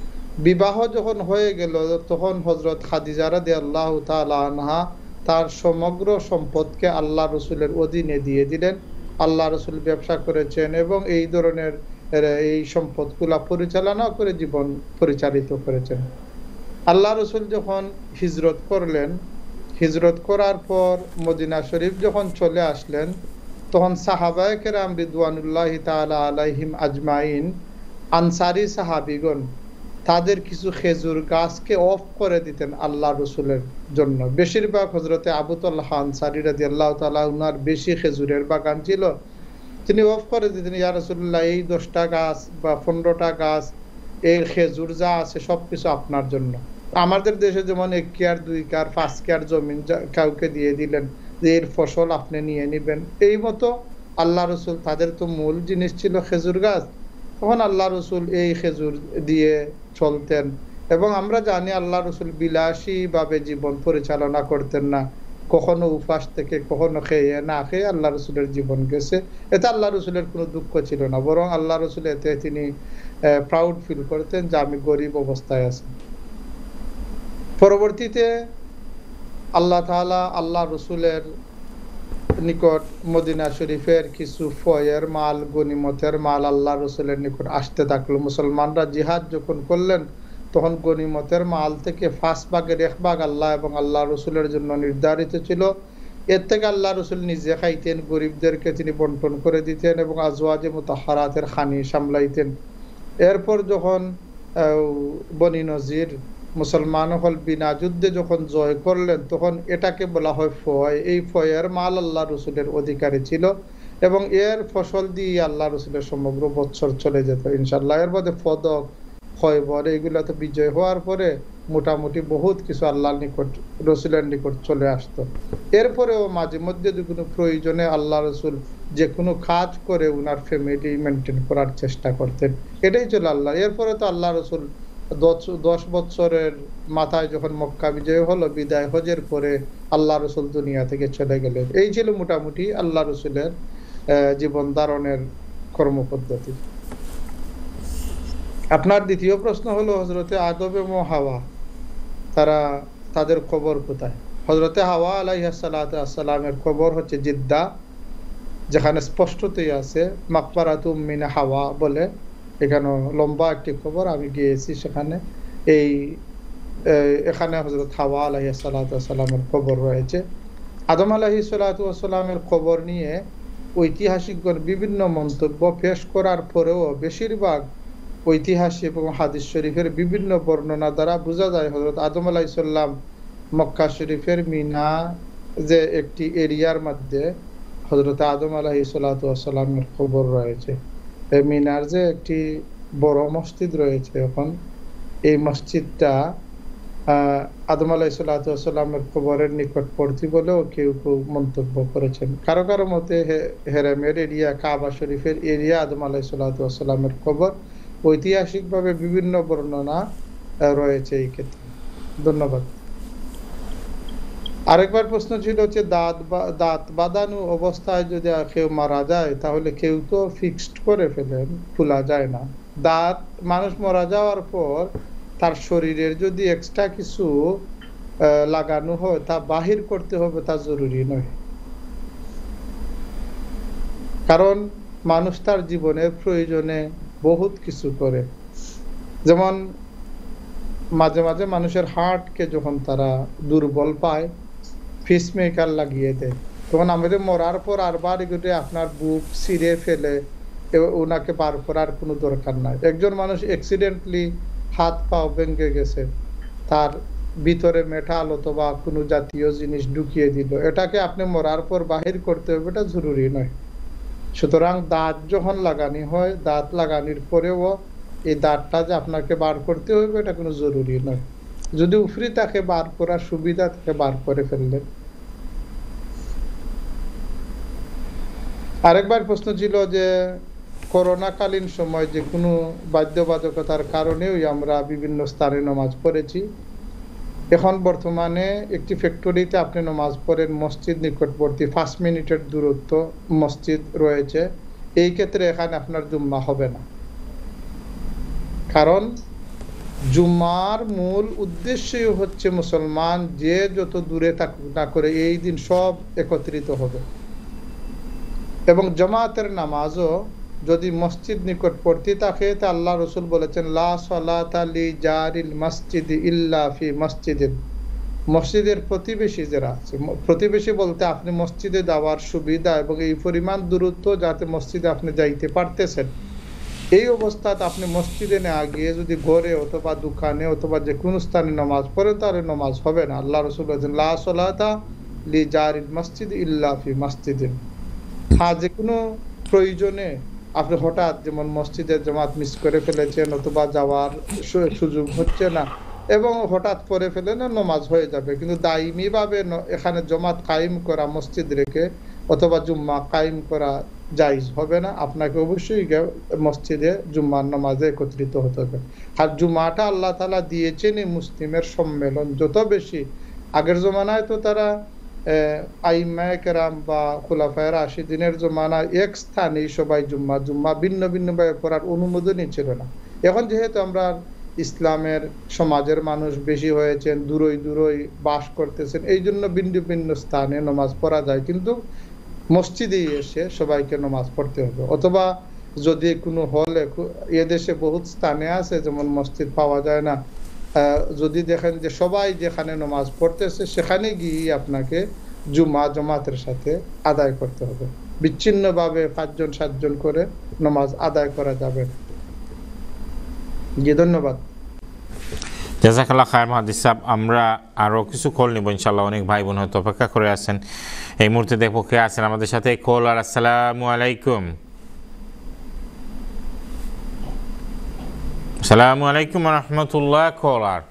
বিবাহ যখন হয়ে গেল তখন হযরত খাদিজা রাদিয়াল্লাহু তাআলা আনহা তার সমগ্র সম্পদকে আল্লাহ রসুলের অধীনে দিয়ে দিলেন। আল্লাহ রসুল ব্যবসা করেছেন এবং এই ধরনের এই সম্পদগুলা পরিচালনা করে জীবন পরিচালিত করেছেন। আল্লাহ রসুল যখন হিজরত করলেন, হিজরত করার পর মদিনা শরীফ যখন চলে আসলেন তখন সাহাবায়ে কেরাম রিদওয়ানুল্লাহি তাআলা আলাইহিম আজমাইন, আনসারী সাহাবিগণ তাদের কিছু খেজুর গাছকে অফ করে দিতেন আল্লাহ রসুলের জন্য। বেশিরভাগ হযরতে আবু তালহা আনসারী রাদিয়াল্লাহু তাআলা উনার বেশি খেজুরের বাগান ছিল, তিনি অফ করে দিতেন, ইয়া রাসূলুল্লাহ এই দশটা গাছ বা পনেরোটা গাছ এর খেজুর যা আছে সবকিছু আপনার জন্য। আমাদের দেশে যেমন এক কেয়ার দুই কেয়ার পাঁচ কেয়ার জমিন কাউকে দিয়ে দিলেন যে এর ফসল আপনি নিয়ে নেবেন, এই মতো আল্লাহ রসুল তাদের তো মূল জিনিস ছিল খেজুর গাছ, তখন আল্লাহ রসুল এই খেজুর দিয়ে চলতেন। এবং আমরা জানি আল্লাহ রসুল বিলাসী ভাবে জীবন পরিচালনা করতেন না, কখনো উপাস থেকে কখনো খেয়ে না খেয়ে আল্লাহ রসুলের জীবন গেছে, এতে আল্লাহ রসুলের কোনো দুঃখ ছিল না, বরং আল্লাহ রসুল এতে তিনি প্রাউড ফিল করতেন যে আমি গরিব অবস্থায় আছি। পরবর্তীতে আল্লাহ তাআলা আল্লাহ রসুলের নিকট মদিনা শরীফের কিছু ফয়ের মাল, গনিমতের মাল আল্লাহ রসুলের নিকট আসতে থাকলো। মুসলমানরা জিহাদ যখন করলেন তখন গনিমতের মাল থেকে পাঁচ ভাগের এক ভাগ আল্লাহ এবং আল্লাহ রসুলের জন্য নির্ধারিত ছিল। এর থেকে আল্লাহ রসুল নিজে খাইতেন, গরিবদেরকে তিনি বন্টন করে দিতেন এবং আজওয়াজে মুতাহহারাতের খানি সামলাইতেন। এরপর যখন বনি নজির মুসলমান হল বিনা যুদ্ধে যখন জয় করলেন, তখন এটাকে বলা হয় ফয়। এই ফয়ের মাল আল্লাহ রসুলের অধিকারী ছিল এবং এর ফসল দিয়ে আল্লাহ রসুলের সমগ্র বৎসর চলে যেত ইনশাল্লাহ। এর মধ্যে পদক, খয়বর, এগুলো তো বিজয় হওয়ার পরে মোটামুটি বহুত কিছু আল্লাহর নিকট, রসুলের নিকট চলে আসতো। এরপরেও মাঝে মধ্যে যে কোনো প্রয়োজনে আল্লাহ রসুল যে কোনো কাজ করে উনার ফ্যামিলি মেনটেন করার চেষ্টা করতেন। এটাই ছিল আল্লাহ। এরপরে তো আল্লাহ রসুল দশ বছরের মাথায় যখন মক্কা বিজয় হলো, বিদায় হজের পরে আল্লাহ রসুল দুনিয়া থেকে চলে গেলেন। এই ছিল মোটামুটি আল্লাহ রসুলের জীবন ধারণের কর্মপদ্ধতি। আপনার দ্বিতীয় প্রশ্ন হলো হজরতে আদম এবং হাওয়া, তারা তাদের কবর কোথায়? হজরতে হাওয়া আলাইহিস সালাতু ওয়াস সালামের কবর হচ্ছে জিদ্দা, যেখানে স্পষ্টতই আছে মাকবারাতু মিন হাওয়া বলে। এখানে লম্বা একটি কবর, আমি গিয়েছি সেখানে। এই এখানে হজরত হাওয়া আলাইহিস সালাতু ওয়াস সালামের কবর রয়েছে। আদম আলাইহিস সালাতু ওয়াস সালামের কবর নিয়ে ঐতিহাসিকগণ বিভিন্ন মন্তব্য পেশ করার পরেও বেশিরভাগ ঐতিহাসিক এবং হাদিস শরীফের বিভিন্ন বর্ণনা দ্বারা বোঝা যায় হযরত আদম আলাইহিস সালাম মক্কা শরীফের মিনা যে একটি এরিয়ার মধ্যে হযরত আদম আলাইহিস সালামের কবর রয়েছে। এই মিনার যে একটি বড় মসজিদ রয়েছে এখন, এই মসজিদটা আদম আলাইহিস সালামের কবরের নিকটবর্তী বলেও কেউ কেউ মন্তব্য করেছেন। কারো কারো মতে হেরেমের এরিয়া, কাবা শরীফের এরিয়া আদম আলাইহিস সালামের কবর। ঐতিহাসিকভাবে বিভিন্ন বর্ণনা রয়েছে এই ক্ষেত্রে। ধন্যবাদ। আরেকবার প্রশ্ন ছিল হচ্ছে দাঁত দাঁত বাঁধানো অবস্থায় যদি কেউ মারা যায় তাহলে কেউ তো ফিক্সড করে ফেলেন, খোলা যায় না। দাঁত মানুষ মারা যাওয়ার পর তার শরীরের যদি এক্সট্রা কিছু লাগানো হয় তা বাহির করতে হবে, তা জরুরি নয়। কারণ মানুষ তার জীবনের প্রয়োজনে বহুত কিছু করে। যেমন মাঝে মাঝে মানুষের হার্টকে যখন তারা দুর্বল পায়, পিসমেকার লাগিয়ে দেয়, তখন আমাদের মরার পর আর বাড়ি ঘুরে আপনার বুক ছিঁড়ে ফেলে ওনাকে বার করার কোনো দরকার নাই। একজন মানুষ অ্যাক্সিডেন্টলি হাত পাও ভেঙে গেছে, তার ভিতরে মেটাল অথবা কোনো জাতীয় জিনিস ঢুকিয়ে দিল, এটাকে আপনি মরার পর বাহির করতে হবে, এটা জরুরি নয়। সুতরাং দাঁত যখন লাগানি হয়, দাঁত লাগানির পরেও এই দাঁতটা যে আপনাকে বার করতে হবে এটা কোনো জরুরি নয়। যদি উফরি তাকে বার করার সুবিধা তাকে বার করে ফেললেন। আরেকবার প্রশ্ন ছিল যে করোনাকালীন সময় যে কোনো বাধ্যবাধকতার কারণেও আমরা বিভিন্ন স্থানে নামাজ পড়েছি। এখন বর্তমানে একটি ফ্যাক্টরিতে আপনি নামাজ পড়েন, মসজিদ নিকটবর্তী পাঁচ মিনিটের দূরত্ব মসজিদ রয়েছে, এই ক্ষেত্রে এখানে আপনার জুম্মা হবে না। কারণ জুম্মার মূল উদ্দেশ্যই হচ্ছে মুসলমান যে যত দূরে থাকুক না করে এই দিন সব একত্রিত হবে। এবং জামাতের নামাজও যদি মসজিদ নিকটবর্তী থাকে তা আল্লাহ রসুল বলেছেন লা সালাতা লি জারিল মসজিদি ইল্লা ফি মসজিদিন। মসজিদের প্রতিবেশী যারা আছে, প্রতিবেশী বলতে আপনি মসজিদে যাওয়ার সুবিধা এবং এই পরিমাণ দূরত্ব যাতে মসজিদে আপনি যাইতে পারতেছেন, এই অবস্থাতে আপনি মসজিদে না গিয়ে যদি ঘরে অথবা দোকানে অথবা যে কোনো স্থানে নামাজ পড়েন তাহলে নামাজ হবে না। আল্লাহ রসুল বলেছেন লা সালাতা লি জারিল মসজিদ ইল্লা ফি মসজিদিন। হ্যাঁ, যে কোনো প্রয়োজনে আপনি হঠাৎ যেমন মসজিদের জামাত মিস করে ফেলেছেন অথবা যাওয়ার সুযোগ হচ্ছে না এবং হঠাৎ পড়ে ফেলে না, নামাজ হয়ে যাবে। কিন্তু দায়মি ভাবে এখানে জামাত কায়েম করা মসজিদ রেখে অথবা জুম্মা কায়েম করা জায়েজ হবে না। আপনাকে অবশ্যই মসজিদে জুম্মার নামাজে একত্রিত হতে হবে। আর জুম্মাটা আল্লাহ তাআলা দিয়েছেন এই মুসলিমের সম্মেলন। যত বেশি আগের জমানায় তো তারা আইম্মায়ে কেরাম বা খুলাফায়ে রাশিদিনের জমানায় এক স্থানেই সবাই জুম্মা জুম্মা ভিন্ন ভিন্ন ভাবে পড়ার অনুমোদনই ছিল না। এখন যেহেতু আমরা ইসলামের সমাজের মানুষ বেশি হয়েছেন, দূরই দূরই বাস করতেছেন, এই জন্য ভিন্ন ভিন্ন স্থানে নামাজ পড়া যায়, কিন্তু মসজিদে এসে সবাইকে নামাজ পড়তে হবে। অথবা যদি কোনো হলে, এদেশে বহুত স্থানে আছে যেমন মসজিদ পাওয়া যায় না, যদি দেখেন যে সবাই যেখানে নামাজ পড়তেছে সেখানে গিয়ে আপনাকে জুমা জামাতের সাথে আদায় করতে হবে। বিচ্ছিন্নভাবে পাঁচজন সাতজন করে নামাজ আদায় করা যাবে না। জি ধন্যবাদ। জাযাকাল্লাহ খায়ের মুহাদ্দিস সাহেব, আমরা আরও কিছু কল নিব ইনশাআল্লাহ। অনেক ভাই বোন হয়তো অপেক্ষা করে আছেন। এই মুহূর্তে দেখবো কে আছেন আমাদের সাথে কল। আর আসসালামু আলাইকুম। আসসালামু আলাইকুম রহমতুল্লাহ। কল আর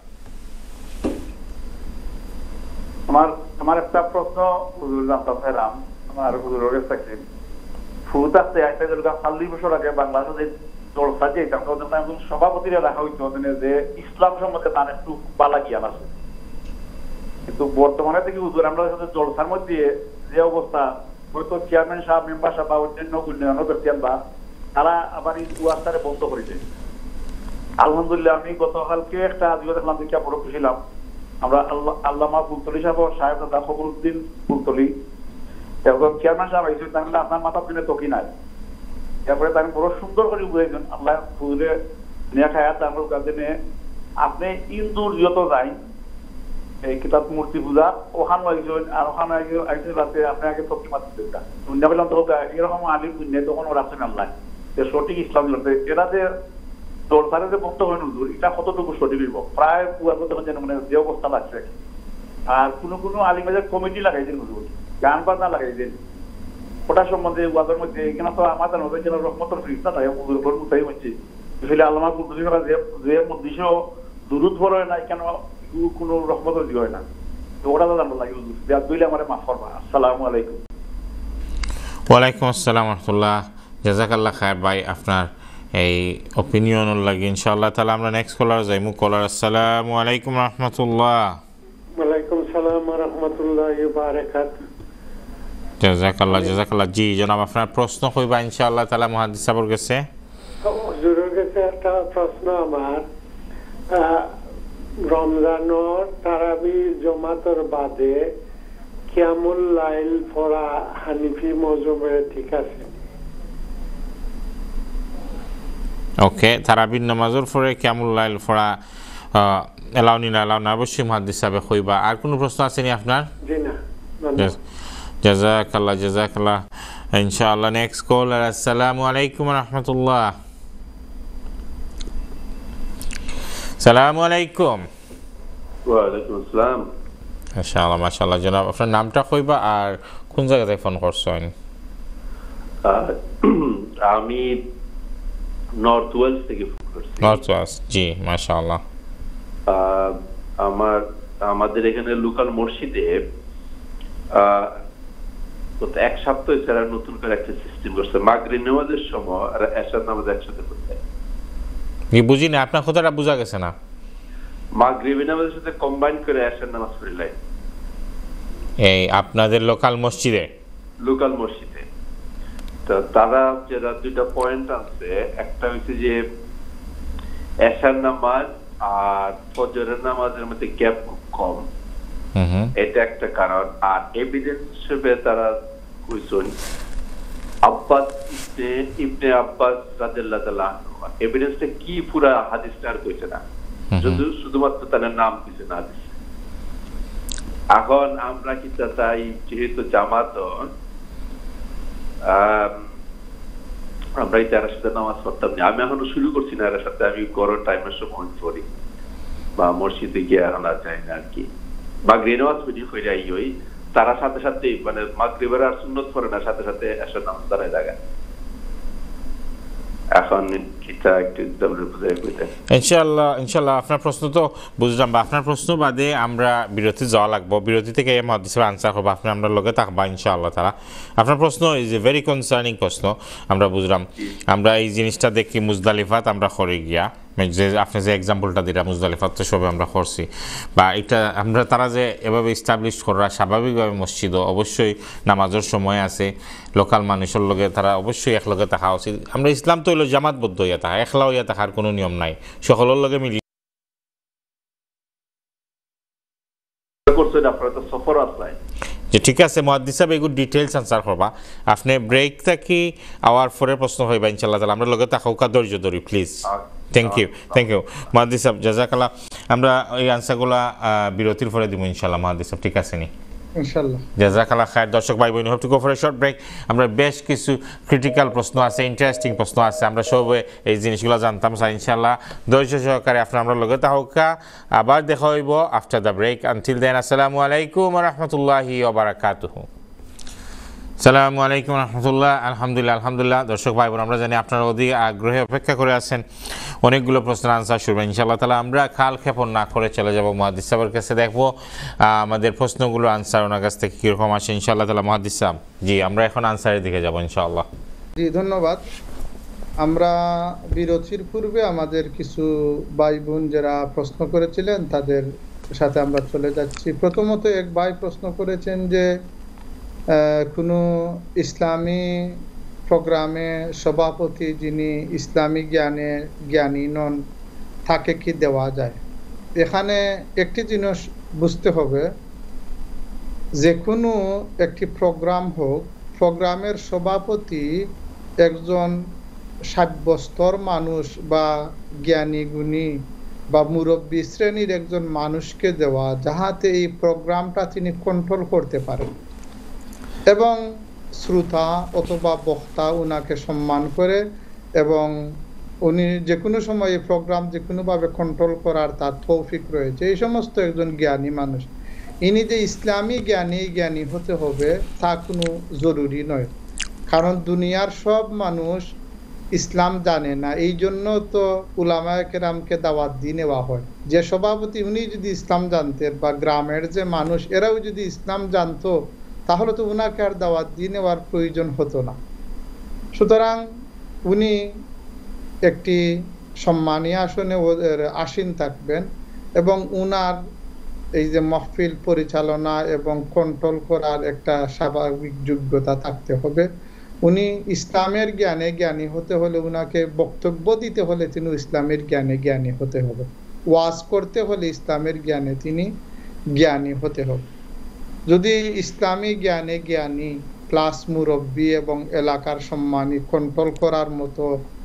আমার আমার একটা প্রশ্ন হুজুর জানতে চাইলাম। আমার হুজুরের কাছে থাকছে ফুট আছে একটা দুর্গা চল্লিশ বছর আগে বাংলাদেশে জলসা যে সভাপতিরা রাখা হইতো যে ইসলাম সম্বন্ধে তার একটু বালা জ্ঞান আছে, কিন্তু বর্তমানে থেকে হুজুর আমরা জলসার মধ্যে যে অবস্থা, হয়তো চেয়ারম্যান সাহেব, মেম্বার সাহেব বা অন্যান্য অন্যান্য ব্যক্তি বা তারা আবার এই ওয়াজটারে বন্ধ করে দেয়। আলহামদুলিল্লাহ আমি গতকালকে একটা আজকে দেখলাম দেখে বড় খুশি ছিলাম। আমরা আল্লাহ আল্লামা ফুলতলি সাহেব সাহেব দাদা খবরউদ্দিন ফুলতলি এবং চেয়ারম্যান সাহেব আইসি, তাহলে আপনার মাথা পিনে তকি নাই। এরপরে তাকে বড় সুন্দর করে বুঝাইছেন আল্লাহ ফুলে নিয়ে খায়া তারপর কাছে নিয়ে আপনি ইন্দুর যত যাই এই কিতাব মূর্তি পূজা ওখানে আইসেন আর ওখানে আইসেন রাতে আপনি আগে তকি মারতে না উন্না বললাম তো এরকম আলিম পুণ্যে তখন ওরা আছেন আল্লাহ সঠিক ইসলাম এরা যে জলসারে যে বক্তব্য হয় হুজুর এটা কতটুকু সঠিক হইব প্রায় পুয়ার মধ্যে যেন মানে যে অবস্থা লাগছে। আর কোনো কোনো আলিমের কমিটি লাগাইছেন হুজুর, গান বাজনা লাগাইছেন ওটা সম্বন্ধে ওয়াজের মধ্যে এখানে তো আমার জানা যেন রহমতের ফিরিস্তা নাই হুজুর মুসাই হচ্ছে ফেলে আল্লামা কুতুবী করা যে যে মধ্যে দুরুদ পড়ে না কেন কোনো রহমতের দি হয় না, তো ওটা তো জানবো লাগে হুজুর বিয়াদ দিলে আমার মাফ করবা। আসসালামু আলাইকুম। ওয়ালাইকুম আসসালাম রহমতুল্লাহ। জাযাকাল্লাহ খায়ের ভাই আপনার এই অপিনিয়ন লাগে ইনশাআল্লাহ তাআলা। আমরা নেক্সট কলার যাইমু। কলার আসসালামু আলাইকুম রহমতুল্লাহ। ওয়ালাইকুম সালাম ওয়া রাহমাতুল্লাহি ওয়া বারাকাতুহু। জাযাকাল্লাহ জাযাকাল্লাহ। জি জনাব আপনার প্রশ্ন কইবা ইনশাআল্লাহ তাআলা মুহাদ্দিস সাহেবের কাছে। হুজুরের কাছে একটা প্রশ্ন আমার, রমজানের তারাবি জমাতের বাদে কিয়ামুল লাইল পড়া হানিফি মজমে ঠিক আছে? ওকে, তারাবির নামাজের পরে কিয়ামুল লাইল পড়া এলাও নি না এলাও না অবশ্যই মুহাদ্দিস সাহেব কইবা। আর কোনো প্রশ্ন আছে নি আপনার? জি না। জাযাকাল্লাহ জাযাকাল্লাহ ইনশাআল্লাহ। Next call. আসসালামু আলাইকুম রহমতুল্লাহ। সালামু আলাইকুম। ওয়ালাইকুম আসসালাম। মাশাআল্লাহ মাশাআল্লাহ। জনাব আপনার নামটা কইবা আর কোন জায়গা থেকে ফোন করছেন? আমি নর্থ ওয়েলস থেকে ফোন করছি। নর্থ ওয়েলস, জি মাশাআল্লাহ। আমার আমাদের এখানে লোকাল মসজিদে এক সপ্তাহ ছাড়া নতুন করে একটা সিস্টেম করছে মাগরিব নামাজের সময় আর এশার নামাজ একসাথে পড়তে। কি বুঝি না আপনার কথাটা বোঝা গেছে না। মাগরিব নামাজের সাথে কম্বাইন করে এশার নামাজ পড়লাই এই আপনাদের লোকাল মসজিদে? লোকাল মসজিদে তো তারা যারা দুইটা পয়েন্ট আছে, একটা হচ্ছে যে এশার নামাজ আর ফজরের নামাজের মধ্যে গ্যাপ খুব কম, এটা একটা কারণ। আর এভিডেন্স হিসেবে তারা কইছেন আব্বাস ইবনে ইবনে আব্বাস রাদিয়াল্লাহু তাআলা এভিডেন্সটা কি পুরা হাদিসটা আর কইছে না, শুধু শুধুমাত্র তার নাম দিছে না হাদিস। এখন আমরা কি চাই যেহেতু জামাত আমরা এই তার সাথে নামাজ পড়তাম না, আমি এখনো শুরু করছি না, এর সাথে আমি করোর টাইমের সময় পড়ি বা মসজিদে গিয়ে এখন আর যাই না আর কি। মাগরিব নামাজ পড়ি হয়ে যাই ওই তারা সাথে সাথে মানে মাগরিবের আর সুন্নত পড়ে না, সাথে সাথে এশার নামাজ দাঁড়ায় জায়গা। এখন কিটা একটু বুঝাই কইতে ইনশাআল্লাহ ইনশাআল্লাহ। আপনার প্রশ্ন তো বুঝলাম, বা আপনার প্রশ্ন বাদে আমরা বিরতি যাওয়া লাগবো, বিরতি থেকে এই মুহাদ্দিস সাহেব আনসার করবো, আপনি আমরা লগে থাকবা ইনশাআল্লাহ তারা। আপনার প্রশ্ন ইজ এ ভেরি কনসার্নিং প্রশ্ন, আমরা বুঝলাম। আমরা এই জিনিসটা দেখি মুজদালিফাত আমরা করে গিয়া যে আপনি যে এক্সাম্পলটা দিলা মুজদালিফাত তো সবে আমরা করছি, বা এটা আমরা তারা যে এভাবে ইস্টাবলিশ করা স্বাভাবিকভাবে মসজিদও অবশ্যই নামাজের সময় আছে, লোকাল মানুষের লগে তারা অবশ্যই একলগে থাকা উচিত। আমরা ইসলাম তো হইলো জামাতবদ্ধ হইয়া থাকা, একলা হইয়া থাকার কোনো নিয়ম নাই, সকলের লগে মিলি করছেন। আপনারা তো সফর আসলাই যে ঠিক আছে মুহাদ্দিস সাহেব এগুলো ডিটেইলস আনসার করবা। আপনি ব্রেক থাকি আওয়ার পরে প্রশ্ন হইবা ইনশাআল্লাহ তাআলা। আমরা লগে থাকা উকা ধৈর্য ধরি please. Thank you thank you মুহাদ্দিস সাহেব জাযাকাল্লাহ। আমরা এই আনসারগুলা বিরতির পরে দিব ইনশাআল্লাহ মুহাদ্দিস সাহেব, ঠিক আছে নি? ইনশাআল্লাহ। জাযাকাল্লাহ খায়ের। দর্শক ভাই বোন, have to go for a short break. আমরা বেশ কিছু ক্রিটিক্যাল প্রশ্ন আছে, ইন্টারেস্টিং প্রশ্ন আছে, আমরা সব এই জিনিসগুলো জানতাম স্যার। ইনশাআল্লাহ ধৈর্য সহকারে আপনার আমরা লগে থাকা, আবার দেখা হইব after the break. Until then, আসসালামু আলাইকুম ওয়া রাহমাতুল্লাহি ওয়া বারাকাতুহু। আসসালামু আলাইকুম রহমতুল্লাহ। আলহামদুলিল্লাহ আলহামদুলিল্লাহ। দর্শক ভাই বোন, আমরা জানি আপনারা অধিক আগ্রহে অপেক্ষা করে আছেন অনেকগুলো প্রশ্নের আনসার শুনবেন ইনশাআল্লাহ তাআলা। আমরা খাল ক্ষেপণ না করে চলে যাব মুহাদ্দিস সাহেবের কাছে, দেখবো আমাদের প্রশ্নগুলো আনসার ওনার কাছ থেকে কীরকম আসে ইনশাআল্লাহ তাআলা। মুহাদ্দিস সাহেব, জি আমরা এখন আনসারের দিকে যাব ইনশাআল্লাহ। জি ধন্যবাদ। আমরা বিরতির পূর্বে আমাদের কিছু ভাই বোন যারা প্রশ্ন করেছিলেন তাদের সাথে আমরা চলে যাচ্ছি। প্রথমত এক ভাই প্রশ্ন করেছেন যে কোনো ইসলামী প্রোগ্রামে সভাপতি যিনি ইসলামী জ্ঞানে জ্ঞানী নন তাকে কি দেওয়া যায়? এখানে একটি জিনিস বুঝতে হবে, যে কোনো একটি প্রোগ্রাম হোক, প্রোগ্রামের সভাপতি একজন সাব্যস্তর মানুষ বা জ্ঞানী গুণী বা মুরব্বী শ্রেণীর একজন মানুষকে দেওয়া, যাহাতে এই প্রোগ্রামটা তিনি কন্ট্রোল করতে পারেন এবং শ্রোতা অথবা বক্তা উনাকে সম্মান করে এবং উনি যে কোনো সময় এই প্রোগ্রাম যে কোনোভাবে কন্ট্রোল করার তার তৌফিক রয়েছে, এই সমস্ত একজন জ্ঞানী মানুষ। ইনি যে ইসলামী জ্ঞানী জ্ঞানী হতে হবে তা কোনো জরুরি নয়, কারণ দুনিয়ার সব মানুষ ইসলাম জানে না, এই জন্য তো উলামায়ে কেরামকে দাওয়াত দিয়ে নেওয়া হয়। যে সভাপতি উনি যদি ইসলাম জানতেন বা গ্রামের যে মানুষ এরাও যদি ইসলাম জানতো তাহলে তো উনাকে আর দাওয়াত দিয়ে নেওয়ার প্রয়োজন হতো না। সুতরাং উনি একটি সম্মানীয় আসনে আসীন থাকবেন এবং উনার এই যে মাহফিল পরিচালনা এবং কন্ট্রোল করার একটা স্বাভাবিক যোগ্যতা থাকতে হবে। উনি ইসলামের জ্ঞানে জ্ঞানী হতে হলে, উনাকে বক্তব্য দিতে হলে তিনি ইসলামের জ্ঞানে জ্ঞানী হতে হবে, ওয়াজ করতে হলে ইসলামের জ্ঞানে তিনি জ্ঞানী হতে হবে। যদি ইসলামী জ্ঞানে জ্ঞানী প্লাস মুরব্বী এবং এলাকার সম্মানী কন্ট্রোল করার মতো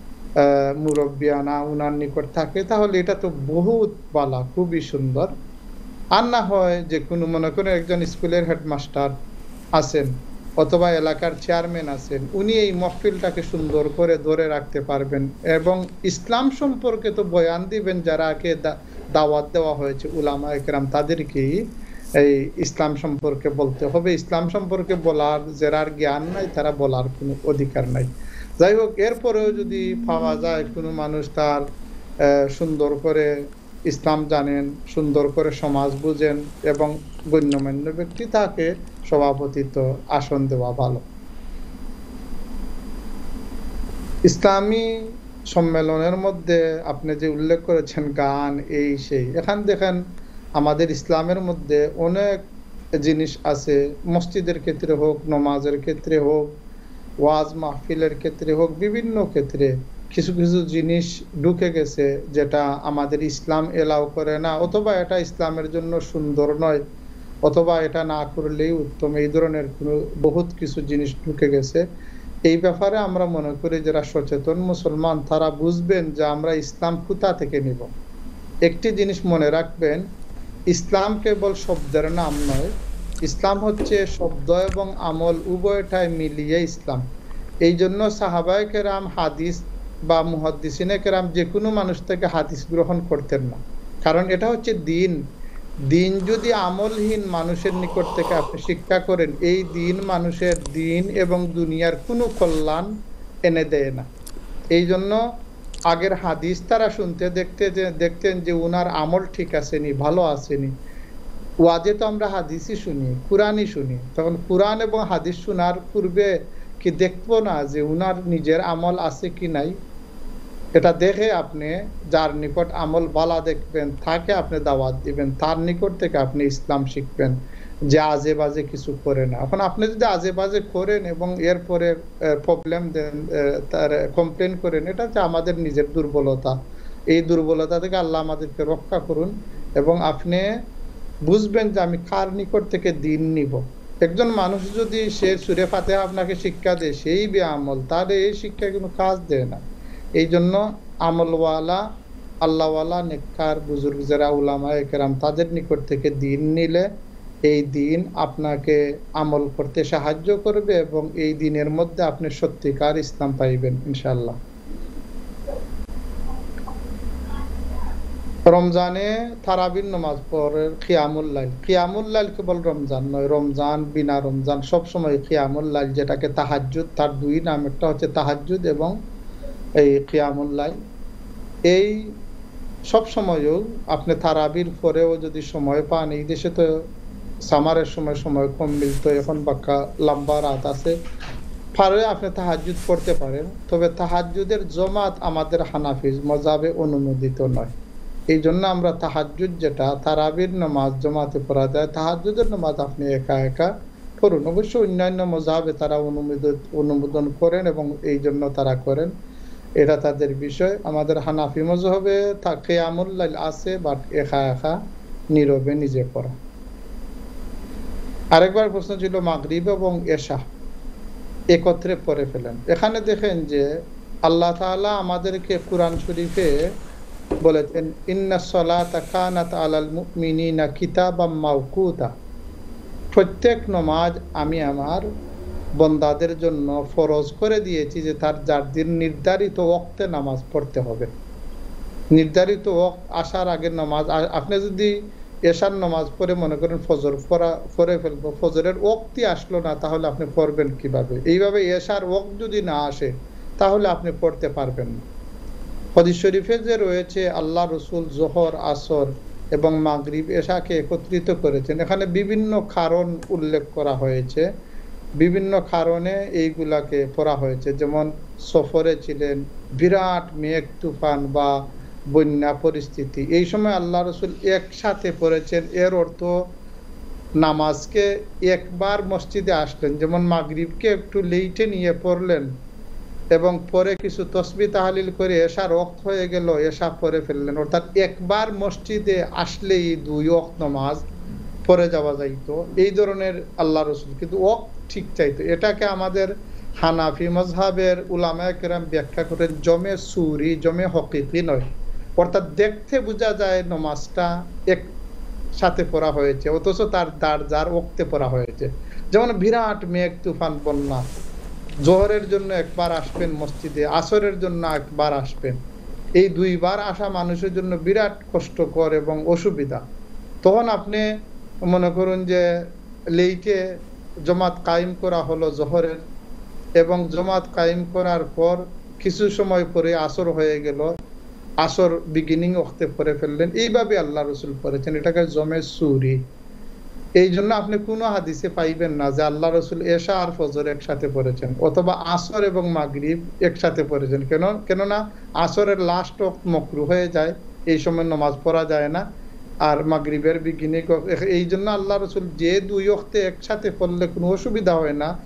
মুরব্বিয়ানা উনার নিকট থাকে তাহলে এটা তো বহুত বালা, খুবই সুন্দর। আর না হয় যে কোনো মনে করেন একজন স্কুলের হেডমাস্টার আছেন অথবা এলাকার চেয়ারম্যান আছেন, উনি এই মহফিলটাকে সুন্দর করে ধরে রাখতে পারবেন এবং ইসলাম সম্পর্কে তো বয়ান দিবেন, যারাকে দাওয়াত দেওয়া হয়েছে উলামায়ে কেরাম তাদেরকেই এই ইসলাম সম্পর্কে বলতে হবে। ইসলাম সম্পর্কে বলার যার জ্ঞান নাই তারা বলার কোনো অধিকার নাই। যাই হোক, এরপরেও যদি পাওয়া যায় কোনো মানুষ তার সুন্দর করে ইসলাম জানেন, সুন্দর করে সমাজ বুঝেন এবং গণ্যমান্য ব্যক্তি, তাকে সভাপতিত্ব আসন দেওয়া ভালো। ইসলামী সম্মেলনের মধ্যে আপনি যে উল্লেখ করেছেন গান এই সেই, এখান দেখেন আমাদের ইসলামের মধ্যে অনেক জিনিস আছে, মসজিদের ক্ষেত্রে হোক, নমাজের ক্ষেত্রে হোক, ওয়াজ মাহফিলের ক্ষেত্রে হোক, বিভিন্ন ক্ষেত্রে কিছু কিছু জিনিস ঢুকে গেছে যেটা আমাদের ইসলাম এলাও করে না, অথবা এটা ইসলামের জন্য সুন্দর নয়, অথবা এটা না করলেই উত্তম। এই ধরনের কোনো বহুত কিছু জিনিস ঢুকে গেছে। এই ব্যাপারে আমরা মনে করি যারা সচেতন মুসলমান তারা বুঝবেন যে আমরা ইসলাম কোথা থেকে নিব। একটি জিনিস মনে রাখবেন, ইসলাম কেবল শব্দের নাম নয়, ইসলাম হচ্ছে শব্দ এবং আমল উভয়টাই মিলিয়ে ইসলাম। এই জন্য সাহাবায়ে কেরাম হাদিস বা মুহাদ্দিসিনে কেরাম যে কোনো মানুষ থেকে হাদিস গ্রহণ করতেন না, কারণ এটা হচ্ছে দিন। দিন যদি আমলহীন মানুষের নিকট থেকে আপনি শিক্ষা করেন, এই দিন মানুষের দিন এবং দুনিয়ার কোনো কল্যাণ এনে দেয় না। এই জন্য আগের হাদিস তারা শুনতে দেখতে যে দেখতেন যে উনার আমল ঠিক আসেনি, ভালো আসেনি। ওয়াজে তো আমরা হাদিসই শুনি, কুরআনই শুনি, তখন কুরআন এবং হাদিস শোনার পূর্বে কি দেখবো না যে উনার নিজের আমল আছে কি নাই? এটা দেখে আপনি যার নিকট আমল বালা দেখবেন তাকে আপনি দাওয়াত দিবেন, তার নিকট থেকে আপনি ইসলাম শিখবেন, যে আজে বাজে কিছু করে না। এখন আপনি যদি আজে বাজে করেন এবং এরপরে প্রবলেম দেন, তার কমপ্লেন করেন, এটা হচ্ছে আমাদের নিজের দুর্বলতা। এই দুর্বলতা থেকে আল্লাহ আমাদেরকে রক্ষা করুন এবং আপনি বুঝবেন যে আমি কার নিকট থেকে দিন নিব। একজন মানুষ যদি সে সূরা ফাতিহা আপনাকে শিক্ষা দেয়, সেই বেআমল, তাহলে এই শিক্ষা কোনো কাজ দেয় না। এই জন্য আমলওয়ালা, আল্লাহওয়ালা, নেককার বুজুর্গ যারা উলামায়ে কেরাম তাদের নিকট থেকে দিন নিলে এই দিন আপনাকে আমল করতে সাহায্য করবে এবং এই দিনের মধ্যে আপনি সত্যিকার ইসলাম পাইবেন ইনশাআল্লাহ। রমজানে তারাবির নামাজ পড়ে কিয়ামুল লাইল, কিয়ামুল লাইল কেবল রমজান নয়, রমজান বিনা রমজান সব সময় কিয়ামুল লাইল, যেটাকে তাহাজ্জুদ, তার দুই নাম, একটা হচ্ছে তাহাজ্জুদ এবং এই কিয়ামুল লাইল। এই সব সময়ও আপনি তারাবির পরেও যদি সময় পান, এই দেশে তো সামারের সময় সময় কম মিলতো, এখন বাক্কা লম্বা রাত আছে, পারে আপনি তাহাজ্জুদ পড়তে পারেন। তবে তাহাজ্জুদের জমাত আমাদের হানাফিজ মজাবে অনুমোদিত নয়। এই জন্য আমরা তাহাজ্জুদ, যেটা তারাবির নামাজ জমাতে পড়া যায়, তাহাজ্জুদের নামাজ আপনি একা একা পড়ুন। অবশ্য অন্যান্য মজাবে তারা অনুমোদন অনুমোদন করেন এবং এই জন্য তারা করেন, এটা তাদের বিষয়। আমাদের হানাফি মজহবে কিয়ামুল লাইল আছে, বাট একা একা নীরবে নিজে পড়া। আরেকবার প্রশ্ন ছিল মাগরিব এবং এশা একত্রে পড়ে ফেলেন। এখানে দেখেন যে আল্লাহ তাআলা আমাদেরকে কুরআন শরীফে বলেছেন ইন্নাস সালাতা কানাত আলাল মুমিনিনা কিতাবাম মাওকুতা, প্রত্যেক নামাজ আমি আমার বন্দাদের জন্য ফরজ করে দিয়েছি যে তার যার দিন নির্ধারিত ওয়াক্তে নামাজ পড়তে হবে। নির্ধারিত ওয়াক্ত আসার আগের নামাজ, আপনি যদি এশার নামাজ পড়ে মনে করেন ফজর পড়া পড়ে ফেলবো, ফজরের ওয়াক্তই আসলো না, তাহলে আপনি পড়বেন কিভাবে? এইভাবে এশার ওয়াক্ত যদি না আসে তাহলে আপনি পড়তে পারবেন না। হাদিস শরীফে যে রয়েছে আল্লাহ রসুল জোহর, আসর এবং মাগরিব এশাকে একত্রিত করেছেন, এখানে বিভিন্ন কারণ উল্লেখ করা হয়েছে, বিভিন্ন কারণে এইগুলাকে পড়া হয়েছে। যেমন সফরে ছিলেন, বিরাট মেঘ তুফান বা বন্যা পরিস্থিতি, এই সময় আল্লাহ রসুল একসাথে পড়েছেন। এর অর্থ নামাজকে একবার মসজিদে আসলেন, যেমন মাগরিবকে একটু লেটে নিয়ে পড়লেন এবং পরে কিছু তসবিহ তাহলিল করে এশার ওয়াক্ত হয়ে গেল, এশা পড়ে ফেললেন। অর্থাৎ একবার মসজিদে আসলেই দুই ওয়াক্ত নামাজ পড়ে যাওয়া যাইতো, এই ধরনের আল্লাহ রসুল কিন্তু ওয়াক্ত ঠিক চাইতো। এটাকে আমাদের হানাফি মজহাবের উলামায়ে কেরাম ব্যাখ্যা করেন জমে সুরি, জমে হকিকি নয়। অর্থাৎ দেখতে বোঝা যায় নামাজটা এক সাথে পড়া হয়েছে, অথচ তার দার যার ওয়াক্তে পড়া হয়েছে। যেমন বিরাট মেঘ তুফান বন্যা, জোহরের জন্য একবার আসবেন মসজিদে, আসরের জন্য একবার আসবেন, এই দুইবার আসা মানুষের জন্য বিরাট কষ্টকর এবং অসুবিধা। তখন আপনি মনে করুন যে লেইটে জমাত কায়েম করা হলো জোহরের, এবং জমাত কায়েম করার পর কিছু সময় পরে আসর হয়ে গেল, আসর বিগিনিং ওয়াক্তে পড়ে ফেললেন, এইভাবে আল্লাহ রসুল পড়েছেন। এটাকে জমে সুরি। এই জন্য আপনি কোনো হাদিসে পাইবেন না যে আল্লাহ রসুল এশা আর ফজর একসাথে পড়েছেন, অথবা আসর এবং মাগরিব একসাথে পড়েছেন। কেন? কেননা আসরের লাস্ট ওয়াক্ত মকরু হয়ে যায়, এই সময় নামাজ পড়া যায় না, আর মাগরিবের বিগিনিং, এই জন্য আল্লাহ রসুল যে দুই ওয়াক্তে একসাথে পড়লে কোনো অসুবিধা হয় না,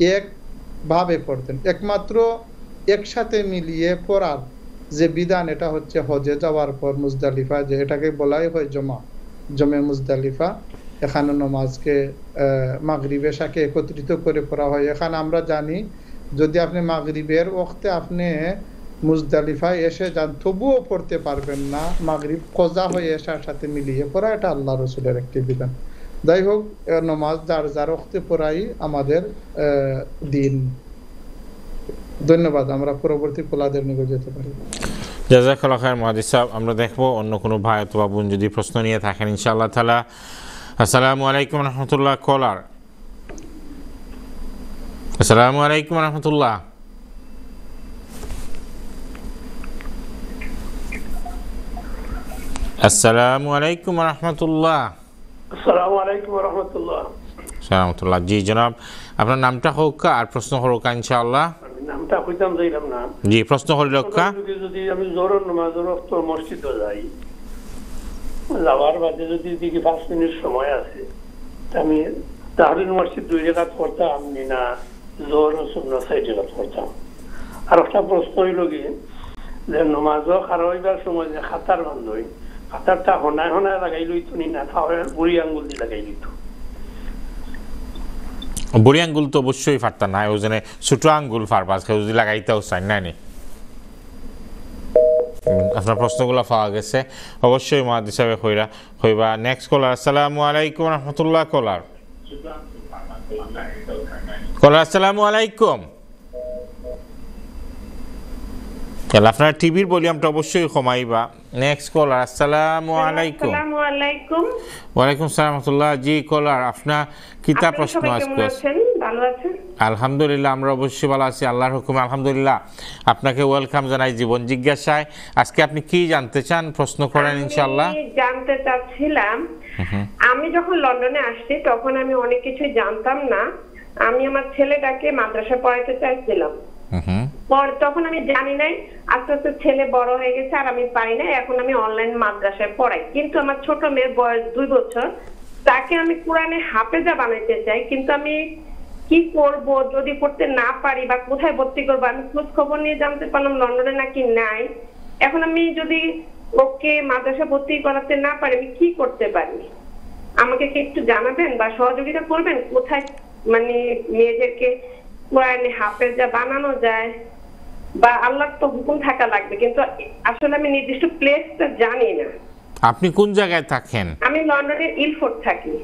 একভাবে পড়তেন। একমাত্র একসাথে মিলিয়ে পড়ার যে বিধান, এটা হচ্ছে হজে যাওয়ার পর মুজদালিফা, যে এটাকে বলাই হয় জমা, জমে মুজদালিফা। এখানে নামাজকে মাগরিব এশাকে একত্রিত করে পড়া হয়। এখানে আমরা জানি যদি আপনি মাগরিবের ওয়াক্তে আপনি মুজদালিফায় এসে যান, তবুও পড়তে পারবেন না, মাগরিব কজা হয়ে এশার সাথে মিলিয়ে পড়া, এটা আল্লাহ রসুলের একটি বিধান। যাই হোক, নামাজ যার যার ওয়াক্তে পড়াই আমাদের দিন। ধন্যবাদ। আমরা পরবর্তী পোলাদের নিয়ে যেতে পারি। জাযাকাল্লাহ খায়ের মুহাদ্দিস সাহেব। আমরা দেখবো অন্য কোনো ভাই অথবা বোন যদি প্রশ্ন নিয়ে থাকেন ইনশাআল্লাহ তাআলা। আসসালামু আলাইকুম রহমতুল্লাহ। কলার, আসসালামু আলাইকুম রহমতুল্লাহ। আসসালামু আলাইকুম রহমতুল্লাহ। আসসালামু আলাইকুম রহমতুল্লাহ। সালামতুল্লাহ। জি জনাব, আপনার নামটা হোক আর প্রশ্ন হোক ইনশাআল্লাহ। নামটা কইতাম যাইলাম না। জি, প্রশ্ন হল রক্ষা। যদি আমি জোহর নামাজের ওয়াক্ত মসজিদে যাই, যাওয়ার বাদে যদি দেখি পাঁচ মিনিট সময় আছে, আমি তাহলে মসজিদ দুই রেখাত পড়তাম না জোহর সুন্নাত ছয় রেখাত পড়তাম? আর একটা প্রশ্ন হইল কি, যে নমাজও খারাপ হইবার সময় যে খাতার বান্ধই, খাতারটা হনায় হনায় লাগাই লইতো নি না বুড়ি আঙ্গুল দিয়ে লাগাই লইতো? বুড়ি আঙ্গুল তো অবশ্যই ফাটতা না, ওজনে ছোট আঙ্গুল ফারবাস যদি লাগাইতেও চাই না নি। আপনার প্রশ্নগুলো পাওয়া গেছে অবশ্যই মুহাদ্দিস সাহেব কইরা কইবা। নেক্সট কলার, আসসালামু আলাইকুম রহমতুল্লাহ। কলার কলার আসসালামু আলাইকুম। আপনার টিভির ভলিউমটা অবশ্যই কমাইবা। নেক্সট কলার, আসসালামু আলাইকুম। আসসালামু আলাইকুম। ওয়ালাইকুম আসসালাম রাহমাতুল্লাহ। জি কলার, আপনার কিতা প্রশ্ন আজকে? ভালো আছেন? আলহামদুলিল্লাহ, আমরা অবশ্যই ভালো আছি আল্লাহর হুকুমে আলহামদুলিল্লাহ। আপনাকে ওয়েলকাম জানাই জীবন জিজ্ঞাসায়। আজকে আপনি কি জানতে চান? প্রশ্ন করেন ইনশাআল্লাহ। আমি জানতে চাচ্ছিলাম, আমি যখন লন্ডনে আসছি তখন আমি অনেক কিছু জানতাম না। আমি আমার ছেলেটাকে মাদ্রাসায় পড়াইতে চাইছিলাম, পর তখন আমি জানি নাই। আস্তে আস্তে ছেলে বড় হয়ে গেছে আর আমি পারি না, এখন আমি অনলাইন মাদ্রাসায় পড়াই। কিন্তু আমার ছোট মেয়ের বয়স দুই বছর, তাকে আমি কোরআনে হাফেজা বানাইতে চাই, কিন্তু আমি কি করব যদি পড়তে না পারি বা কোথায় ভর্তি করবো? আমি খোঁজ খবর নিয়ে জানতে পারলাম লন্ডনে নাকি নাই। এখন আমি যদি ওকে মাদ্রাসা ভর্তি করাতে না পারি, আমি কি করতে পারি? আমাকে কি একটু জানাবেন বা সহযোগিতা করবেন কোথায় মানে মেয়েদেরকে কোরআনে হাফেজা বানানো যায়? বা আল্লাহর তো হুকুম থাকা লাগবে, কিন্তু আসলে আমি নির্দিষ্ট প্লেসটা জানি না। আপনি কোন জায়গায় থাকেন? আমি লন্ডনের ইলফোর্ড থাকি।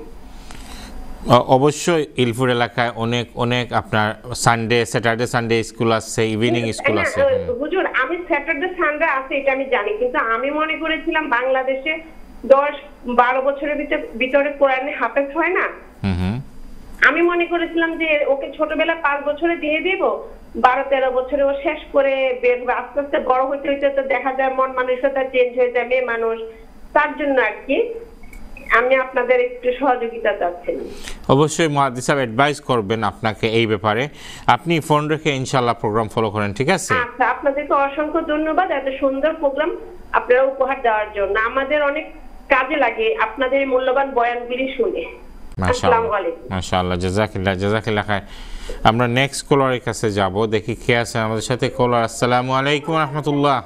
অবশ্যই ইলফোর্ড এলাকায় অনেক অনেক আপনার সানডে স্যাটারডে সানডে স্কুল আছে, ইভিনিং স্কুল আছে। হুজুর, আমি স্যাটারডে সানডে আছে এটা আমি জানি, কিন্তু আমি মনে করেছিলাম বাংলাদেশে দশ বারো বছরের ভিতরে ভিতরে কোরআনে হাফেজ হয় না। আমি মনে করেছিলাম যে ওকে ছোটবেলা পাঁচ বছরে দিয়ে দিব, বারো তেরো বছরে ও শেষ করে বের হবে। আস্তে আস্তে বড় হইতে হইতে তো দেখা যায় মন মানসিকতা চেঞ্জ হয়ে যায়, মেয়ে মানুষ। তার জন্য আর কি আমি আপনাদের একটু সহযোগিতা চাচ্ছি। অবশ্যই মুহাদ্দিস সাহেব অ্যাডভাইস করবেন আপনাকে এই ব্যাপারে। আপনি ফোন রেখে ইনশাআল্লাহ প্রোগ্রাম ফলো করেন, ঠিক আছে? আচ্ছা, আপনাদেরকে অসংখ্য ধন্যবাদ এত সুন্দর প্রোগ্রাম আপনারা উপহার দেওয়ার জন্য। আমাদের অনেক কাজে লাগে আপনাদের মূল্যবান বয়ানগুলি শুনে। আসসালামু আলাইকুম। মাশাআল্লাহ, জাযাকাল্লাহ জাযাকাল্লাহ খায়। আমরা নেক্সট কলারের কাছে যাব, দেখি কে আছে আমাদের সাথে। কলার, আসসালামু আলাইকুম রাহমাতুল্লাহ।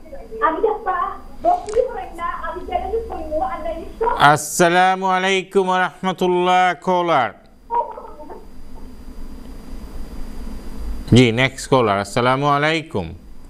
আসসালামু আলাইকুম রাহমাতুল্লাহ। কলার, জি নেক্সট কলার, আসসালামু আলাইকুম।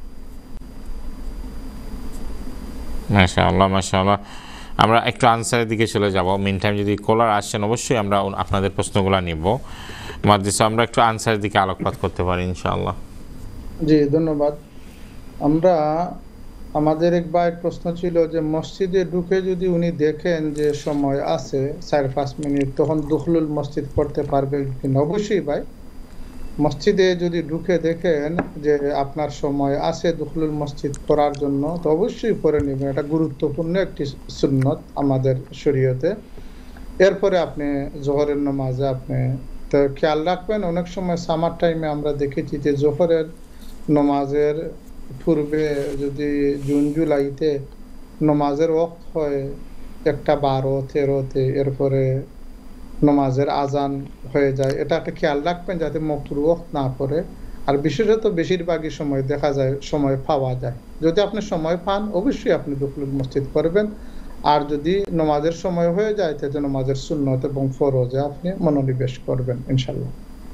মাশাআল্লাহ মাশাআল্লাহ। আমরা একটু আনসারের দিকে চলে যাব। মিন টাইম যদি কলার আসেন অবশ্যই আমরা আপনাদের প্রশ্নগুলো নিব। মুহাদ্দিস আমরা একটু আনসারের দিকে আলোকপাত করতে পারি ইনশাআল্লাহ। জি ধন্যবাদ। আমরা আমাদের এক ভাইয়ের প্রশ্ন ছিল যে মসজিদে ঢুকে যদি উনি দেখেন যে সময় আছে চার পাঁচ মিনিট, তখন দুখলুল মসজিদ পড়তে পারবে কিনা? অবশ্যই ভাই, মসজিদে যদি ঢুকে দেখেন যে আপনার সময় আছে দুখলুল মসজিদ পড়ার জন্য, তো অবশ্যই পড়ে নেবেন। এটা গুরুত্বপূর্ণ একটি সুন্নত আমাদের শরীয়তে। এরপরে আপনি জোহরের নামাজে আপনি তো খেয়াল রাখবেন, অনেক সময় সামার টাইমে আমরা দেখেছি যে জোহরের নামাজের পূর্বে যদি জুন জুলাইতে নামাজের ওয়াক্ত হয় একটা বারো তেরোতে, এরপরে নামাজের আজান হয়ে যায়। এটা একটা খেয়াল রাখবেন যাতে মকরু ওয়াক্ত না পড়ে। আর বিশেষত বেশিরভাগই সময় দেখা যায় সময় পাওয়া যায়। যদি আপনি সময় পান অবশ্যই আপনি দুখলুল মসজিদ করবেন। আর যদি নামাজের সময় হয়ে যায় তাহলে নামাজের সুন্নত এবং ফরজে আপনি মনোনিবেশ করবেন ইনশাল্লাহ।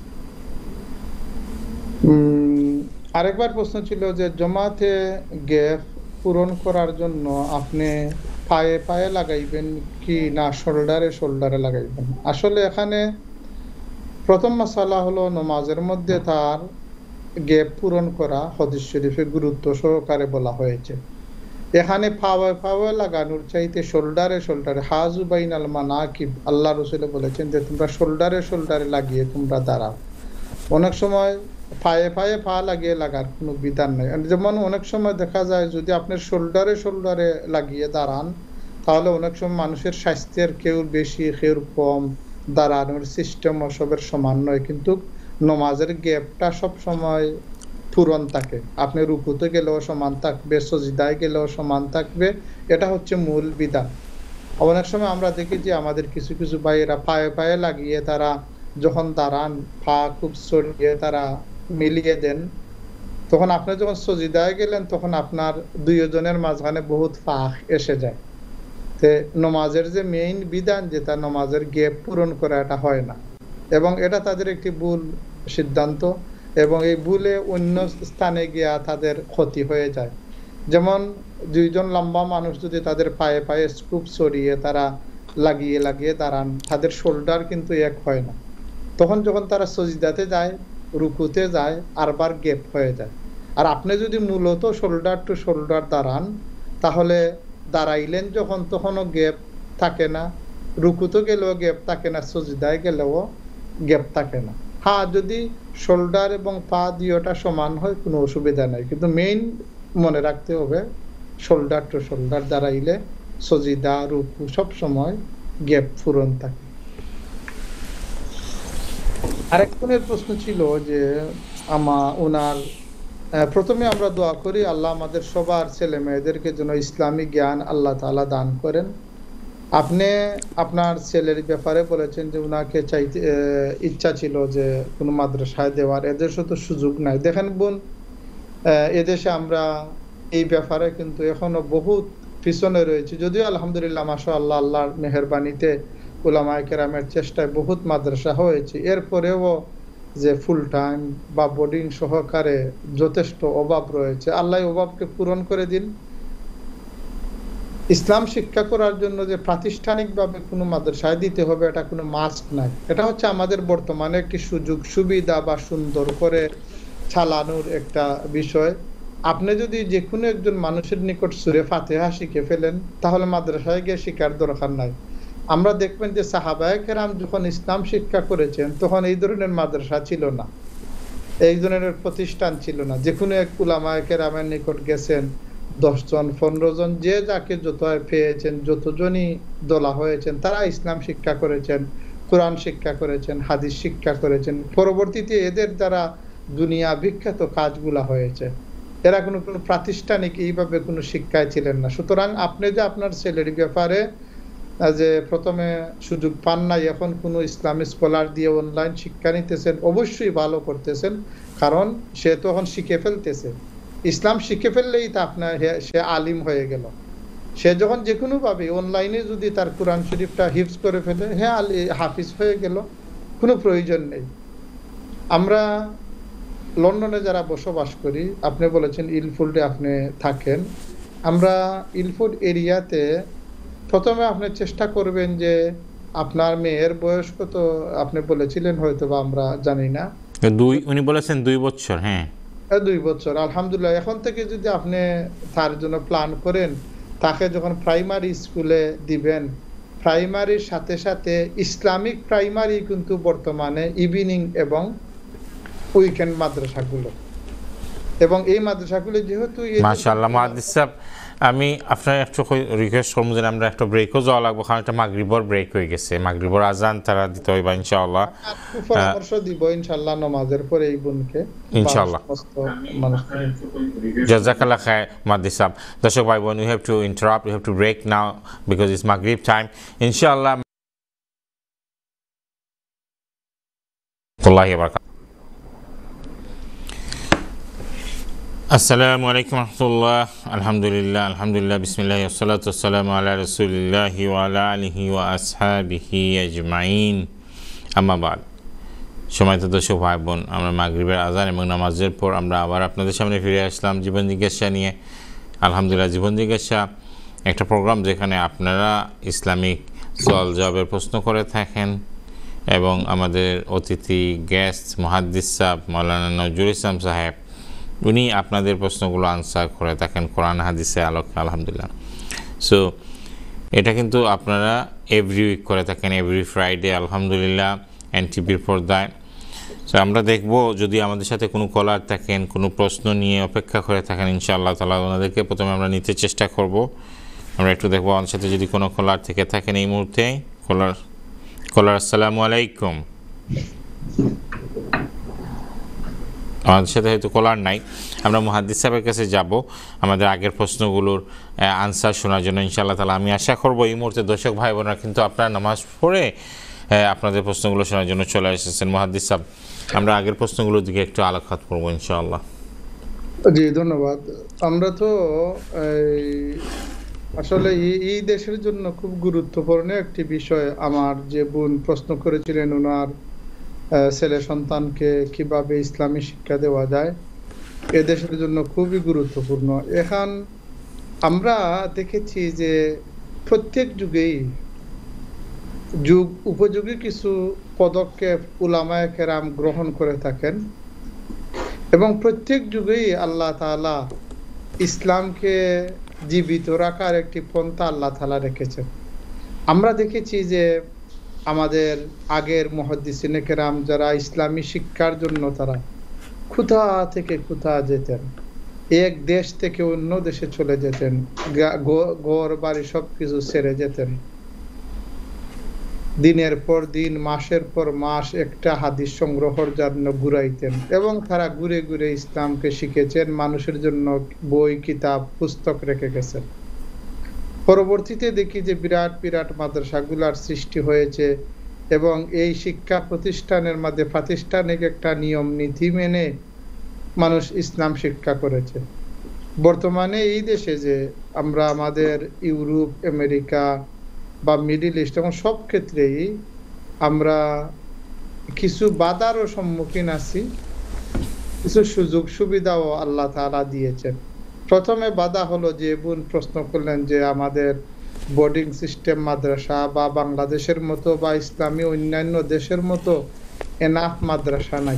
আরেকবার প্রশ্ন ছিল যে জমাতে গ্যাপ পূরণ করার জন্য আপনি পায়ে পায়ে লাগাইবেন কি না শোল্ডারে শোল্ডারে লাগাইবেন? আসলে এখানে প্রথম মাসালা হলো নামাজের মধ্যে তার গ্যাপ পূরণ করা হাদিস শরীফে গুরুত্ব সহকারে বলা হয়েছে। এখানে পাওয়া পাওয়া লাগানোর চাইতে শোল্ডারে শোল্ডারে হাজু বাইনাল মানাকিব আল্লাহ রাসূল বলেছেন যে তোমরা শোল্ডারে শোল্ডারে লাগিয়ে তোমরা দাঁড়াও। অনেক সময় পায়ে পায়ে পা লাগিয়ে লাগার কোনো বিধান নেই। যেমন অনেক সময় দেখা যায় যদি আপনি শোল্ডারে শোল্ডারে লাগিয়ে দাঁড়ান তাহলে অনেক সময় মানুষের স্বাস্থ্যের কেউ বেশি কেউ কম, দাঁড়ানোর সিস্টেম সবের সমান নয়, কিন্তু নামাজের গ্যাপটা সব সময় পূরণ থাকে। আপনি রুকুতে গেলেও সমান থাকবে, সজদায় গেলেও সমান থাকবে, এটা হচ্ছে মূল বিধান। অনেক সময় আমরা দেখি যে আমাদের কিছু কিছু ভাইয়েরা পায়ে পায়ে লাগিয়ে তারা যখন দাঁড়ান পা খুব সরিয়ে তারা মিলিয়ে দেন, তখন আপনি যখন সজদায় গেলেন তখন আপনার দুইজনের মাঝখানে বহুত ফাঁক এসে যায়। তে নামাজের যে মেইন বিধান যেটা নামাজের গ্যাপ পূরণ করা এটা হয় না, এবং এটা তাদের একটি ভুল সিদ্ধান্ত, এবং এই ভুলে অন্য স্থানে গিয়া তাদের ক্ষতি হয়ে যায়। যেমন দুইজন লম্বা মানুষ যদি তাদের পায়ে পায়ে স্কুপ সরিয়ে তারা লাগিয়ে লাগিয়ে দাঁড়ান, তাদের শোল্ডার কিন্তু এক হয় না। তখন যখন তারা সজদাতে যায়, রুকুতে যায়, আরবার গ্যাপ হয়ে যায়। আর আপনি যদি মূলত শোল্ডার টু শোল্ডার দাঁড়ান, তাহলে দাঁড়াইলেন যখন তখনও গ্যাপ থাকে না, রুকুতে গেলেও গ্যাপ থাকে না, সজদায় গেলেও গ্যাপ থাকে না। হ্যাঁ, যদি শোল্ডার এবং পা দুইটা সমান হয় কোনো অসুবিধা নাই, কিন্তু মেইন মনে রাখতে হবে শোল্ডার টু শোল্ডার দাঁড়াইলে সজিদা রুকু সব সময় গ্যাপ পূরণ থাকে। আরেকজনের প্রশ্ন ছিল যে আমা ওনার প্রথমে আমরা দোয়া করি আল্লাহ আমাদের সবার ছেলে মেয়েদেরকে যেন ইসলামিক জ্ঞান আল্লাহ তাআলা দান করেন। আপনি আপনার ছেলের ব্যাপারে বলেছেন যে ওনাকে চাইতে ইচ্ছা ছিল যে কোনো মাদ্রাসায় দেওয়ার, এদেশে তো সুযোগ নাই। দেখেন বোন, এদেশে আমরা এই ব্যাপারে কিন্তু এখনো বহুত পিছনে রয়েছে, যদিও আলহামদুলিল্লাহ মাশাআল্লাহ আল্লাহর মেহেরবানিতে উলামায়ে কেরামের চেষ্টায় বহুত মাদ্রাসা হয়েছে, এরপরেও যে ফুল টাইম বা বোর্ডিং সহকারে যথেষ্ট অভাব রয়েছে। আল্লাহ অভাবকে পূরণ করে দিন। ইসলাম শিক্ষা করার জন্য যে প্রাতিষ্ঠানিকভাবে কোনো মাদ্রাসায় দিতে হবে এটা কোনো মাস্ট নাই, এটা হচ্ছে আমাদের বর্তমানে একটি সুযোগ সুবিধা বা সুন্দর করে চালানোর একটা বিষয়। আপনি যদি যে কোনো একজন মানুষের নিকট সূরা ফাতিহা শিখে ফেলেন তাহলে মাদ্রাসায় গিয়ে শিখার দরকার নাই। আমরা দেখবেন যে সাহাবায়ে কেরাম যখন ইসলাম শিক্ষা করেছেন তখন এই ধরনের মাদ্রাসা ছিল না, এই ধরনের প্রতিষ্ঠান ছিল না। যে কোনো এক উলামায়ে কেরামের নিকট গেছেন, দশ জন পনেরো জন যে যাকে যত পেয়েছেন, যতজনই দলা হয়েছেন, তারা ইসলাম শিক্ষা করেছেন, কোরআন শিক্ষা করেছেন, হাদিস শিক্ষা করেছেন। পরবর্তীতে এদের দ্বারা দুনিয়া বিখ্যাত কাজগুলা হয়েছে। এরা কোনো কোনো প্রাতিষ্ঠানিক এইভাবে কোনো শিক্ষায় ছিলেন না। সুতরাং আপনি যে আপনার ছেলের ব্যাপারে যে প্রথমে সুযোগ পান নাই, এখন কোনো ইসলামিক স্কলার দিয়ে অনলাইন শিক্ষা নিতেছেন, অবশ্যই ভালো করতেছেন, কারণ সে তখন শিখে ফেলতেছে। ইসলাম শিখে ফেললেই তা আপনার সে আলিম হয়ে গেল। সে যখন যে কোনোভাবে অনলাইনে যদি তার কোরআন শরীফটা হিফজ করে ফেলে, হ্যাঁ আলি হাফিজ হয়ে গেল, কোনো প্রয়োজন নেই। আমরা লন্ডনে যারা বসবাস করি, আপনি বলেছেন ইলফুল্ডে আপনি থাকেন, আমরা ইলফুড এরিয়াতে প্রথমে আপনি চেষ্টা করবেন যে আপনার মেয়ের বয়স কত আপনি বলেছিলেন, হয়তো বা আমরা জানি না, দুই উনি বলেছেন দুই বছর। হ্যাঁ, দুই বছর। আলহামদুলিল্লাহ, এখন থেকে যদি আপনি তার জন্য প্ল্যান করেন, তাকে যখন প্রাইমারি স্কুলে দিবেন, প্রাইমারির সাথে সাথে ইসলামিক প্রাইমারি কিন্তু বর্তমানে ইভিনিং এবং উইকেন্ড মাদ্রাসাগুলো, এবং এই মাদ্রাসাগুলো যেহেতু মাশাআল্লাহ মুহাদ্দিস সাহেব, আমি আপনার একটু রিকোয়েস্ট করবো যে আমরা একটা ব্রেকও যাওয়া লাগবো, কারণ একটা মাগরিবর ব্রেক হয়ে গেছে, মাগরিবর আজান তারা দিতে হইবা ইনশাআল্লাহ। পরামর্শ দিব ইনশাআল্লাহ নামাজের পরে এই বোনকে ইনশাআল্লাহ। জাযাকাল্লাহ খায়র মুহাদ্দিস সাহেব। দর্শক ভাই বোন, we have to interrupt, we have to break now because it's Maghrib time. ইনশাআল্লাহ। আল্লাহু আকবার। আসসালামু আলাইকুম রাহমাতুল্লাহ। আলহামদুলিল্লাহ আলহামদুলিল্লাহ বিসমিল্লাহ ওয়াসসালাতু ওয়াসসালামু আলা রাসূলিল্লাহ ওয়া আলা আলিহি ওয়া আসহাবিহি আজমাইন, আম্মা বাদ। সম্মানিত দর্শক ভাই বোন, আমরা মাগরিবের আজান এবং নামাজের পর আমরা আবার আপনাদের সামনে ফিরে আসলাম জীবন জিজ্ঞাসা নিয়ে। আলহামদুলিল্লাহ, জীবন জিজ্ঞাসা একটা প্রোগ্রাম যেখানে আপনারা ইসলামিক সওয়াল জবাবের প্রশ্ন করে থাকেন এবং আমাদের অতিথি গেস্ট মুহাদ্দিস সাহেব মাওলানা নজরুল ইসলাম সাহেব, উনি আপনাদের প্রশ্নগুলো আনসার করে থাকেন কোরআন হাদিসে আলোকে। আলহামদুলিল্লাহ। সো এটা কিন্তু আপনারা এভরি উইক করে থাকেন, এভরি ফ্রাইডে আলহামদুলিল্লাহ এনটিভির পর্দায়। সো আমরা দেখব যদি আমাদের সাথে কোনো কলার থাকেন, কোনো প্রশ্ন নিয়ে অপেক্ষা করে থাকেন, ইনশাআল্লাহ তাআলা ওনাদেরকে প্রথমে আমরা নিতে চেষ্টা করব। আমরা একটু দেখবো আমাদের সাথে যদি কোনো কলার থেকে থাকেন এই মুহূর্তে। কলার কলার আসসালামু আলাইকুম। আমাদের সাথে হয়তো কলার নাই, আমরা মুহাদ্দিস সাহেবের কাছে যাব আমাদের আগের প্রশ্নগুলোর আনসার শোনার জন্য ইনশাআল্লাহ তাআলা। আমি আশা করব এই মুহূর্তে দর্শক ভাই বোনেরা কিন্তু আপনারা নামাজ পড়ে আপনাদের প্রশ্নগুলো শোনার জন্য চলে এসেছেন। মুহাদ্দিস সাহেব, আমরা আগের প্রশ্নগুলোর দিকে একটু আলোকপাত করবো ইনশাআল্লাহ। জি ধন্যবাদ। আমরা তো আসলে এই দেশের জন্য খুব গুরুত্বপূর্ণ একটি বিষয়। আমার যে বোন প্রশ্ন করেছিলেন ওনার ছেলে সন্তানকে কিভাবে ইসলামী শিক্ষা দেওয়া যায়, এদেশের জন্য খুবই গুরুত্বপূর্ণ। এখন আমরা দেখেছি যে প্রত্যেক যুগেই যুগ উপযোগী কিছু পদক্ষেপ উলামায়ে কেরাম গ্রহণ করে থাকেন এবং প্রত্যেক যুগেই আল্লাহ তাআলা ইসলামকে জীবিত রাখার একটি পন্থা আল্লাহ তাআলা রেখেছেন। আমরা দেখেছি যে আমাদের আগের মুহাদ্দিসিনে কেরাম যারা ইসলামী শিক্ষার জন্য তারা কোথা থেকে কোথা যেতেন, এক দেশ থেকে অন্য দেশে চলে যেতেন, ঘর বাড়ি সবকিছু ছেড়ে যেতেন, দিনের পর দিন মাসের পর মাস একটা হাদিস সংগ্রহের জন্য ঘুরাইতেন এবং তারা ঘুরে ঘুরে ইসলামকে শিখেছেন, মানুষের জন্য বই কিতাব পুস্তক রেখে গেছেন। পরবর্তীতে দেখি যে বিরাট বিরাট মাদ্রাসাগুলার সৃষ্টি হয়েছে এবং এই শিক্ষা প্রতিষ্ঠানের মধ্যে প্রাতিষ্ঠানিক একটা নিয়ম নীতি মেনে মানুষ ইসলাম শিক্ষা করেছে। বর্তমানে এই দেশে যে আমরা আমাদের ইউরোপ, আমেরিকা বা মিডল ইস্ট এবং সব ক্ষেত্রেই আমরা কিছু বাধারও সম্মুখীন আছি, কিছু সুযোগ সুবিধাও আল্লাহ তাআলা দিয়েছেন। প্রথমে বাধা হলো যে বোন প্রশ্ন করলেন যে আমাদের বোর্ডিং সিস্টেম মাদ্রাসা বা বাংলাদেশের মতো বা ইসলামী অন্যান্য দেশের মতো এনাফ মাদ্রাসা নাই।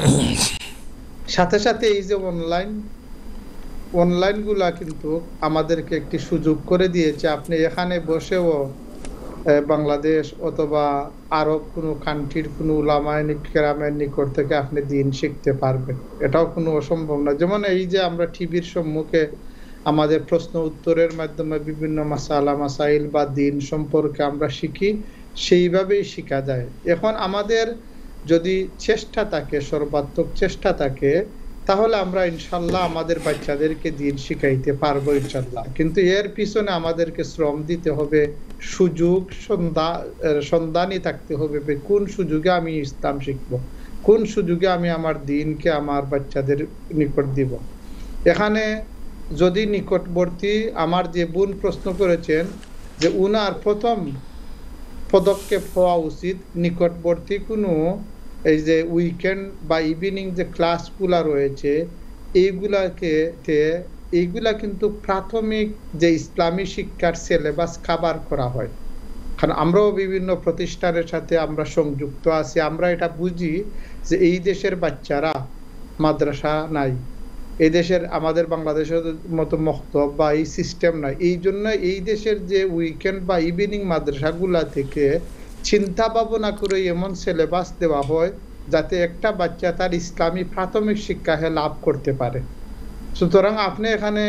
সাথে সাথে এই যে অনলাইন অনলাইন গুলা কিন্তু আমাদেরকে একটি সুযোগ করে দিয়েছে, আপনি এখানে বসেও বাংলাদেশ অথবা আরব কোনো কান্ট্রির কোনো উলামায়ে কেরামের নিকট থেকে আপনি দিন শিখতে পারবেন, এটাও কোনো অসম্ভব না। যেমন এই যে আমরা টিভির সম্মুখে আমাদের প্রশ্ন উত্তরের মাধ্যমে বিভিন্ন মাসালা মাসাইল বা দিন সম্পর্কে আমরা শিখি, সেইভাবেই শেখা যায়। এখন আমাদের যদি চেষ্টা থাকে, সর্বাত্মক চেষ্টা থাকে, তাহলে আমরা ইনশাল্লাহ আমাদের বাচ্চাদেরকে দিন শিখাইতে পারবো ইনশাল্লাহ। কিন্তু এর পিছনে আমাদেরকে শ্রম দিতে হবে, সুযোগ সন্ধানী থাকতে হবে, কোন সুযোগে আমি ইসলাম শিখব, কোন সুযোগে আমি আমার দিনকে আমার বাচ্চাদের নিকট দিব। এখানে যদি নিকটবর্তী আমার যে বোন প্রশ্ন করেছেন যে উনার প্রথম পদক্ষেপ হওয়া উচিত নিকটবর্তী কোনো এই যে উইকেন্ড বা ইভিনিং যে ক্লাসগুলা রয়েছে এইগুলাকে এইগুলা কিন্তু প্রাথমিক যে ইসলামী শিক্ষার সিলেবাস কভার করা হয়। কারণ আমরাও বিভিন্ন প্রতিষ্ঠানের সাথে আমরা সংযুক্ত আছি, আমরা এটা বুঝি যে এই দেশের বাচ্চারা মাদ্রাসা নাই, এই দেশের আমাদের বাংলাদেশের মতো মক্তব বা এই সিস্টেম নাই, এই জন্য এই দেশের যে উইকেন্ড বা ইভিনিং মাদ্রাসাগুলা থেকে চিন্তা ভাবনা করে এমন সিলেবাস দেওয়া হয় যাতে একটা বাচ্চা তার ইসলামী প্রাথমিক শিক্ষা লাভ করতে পারে। সুতরাং আপনি এখানে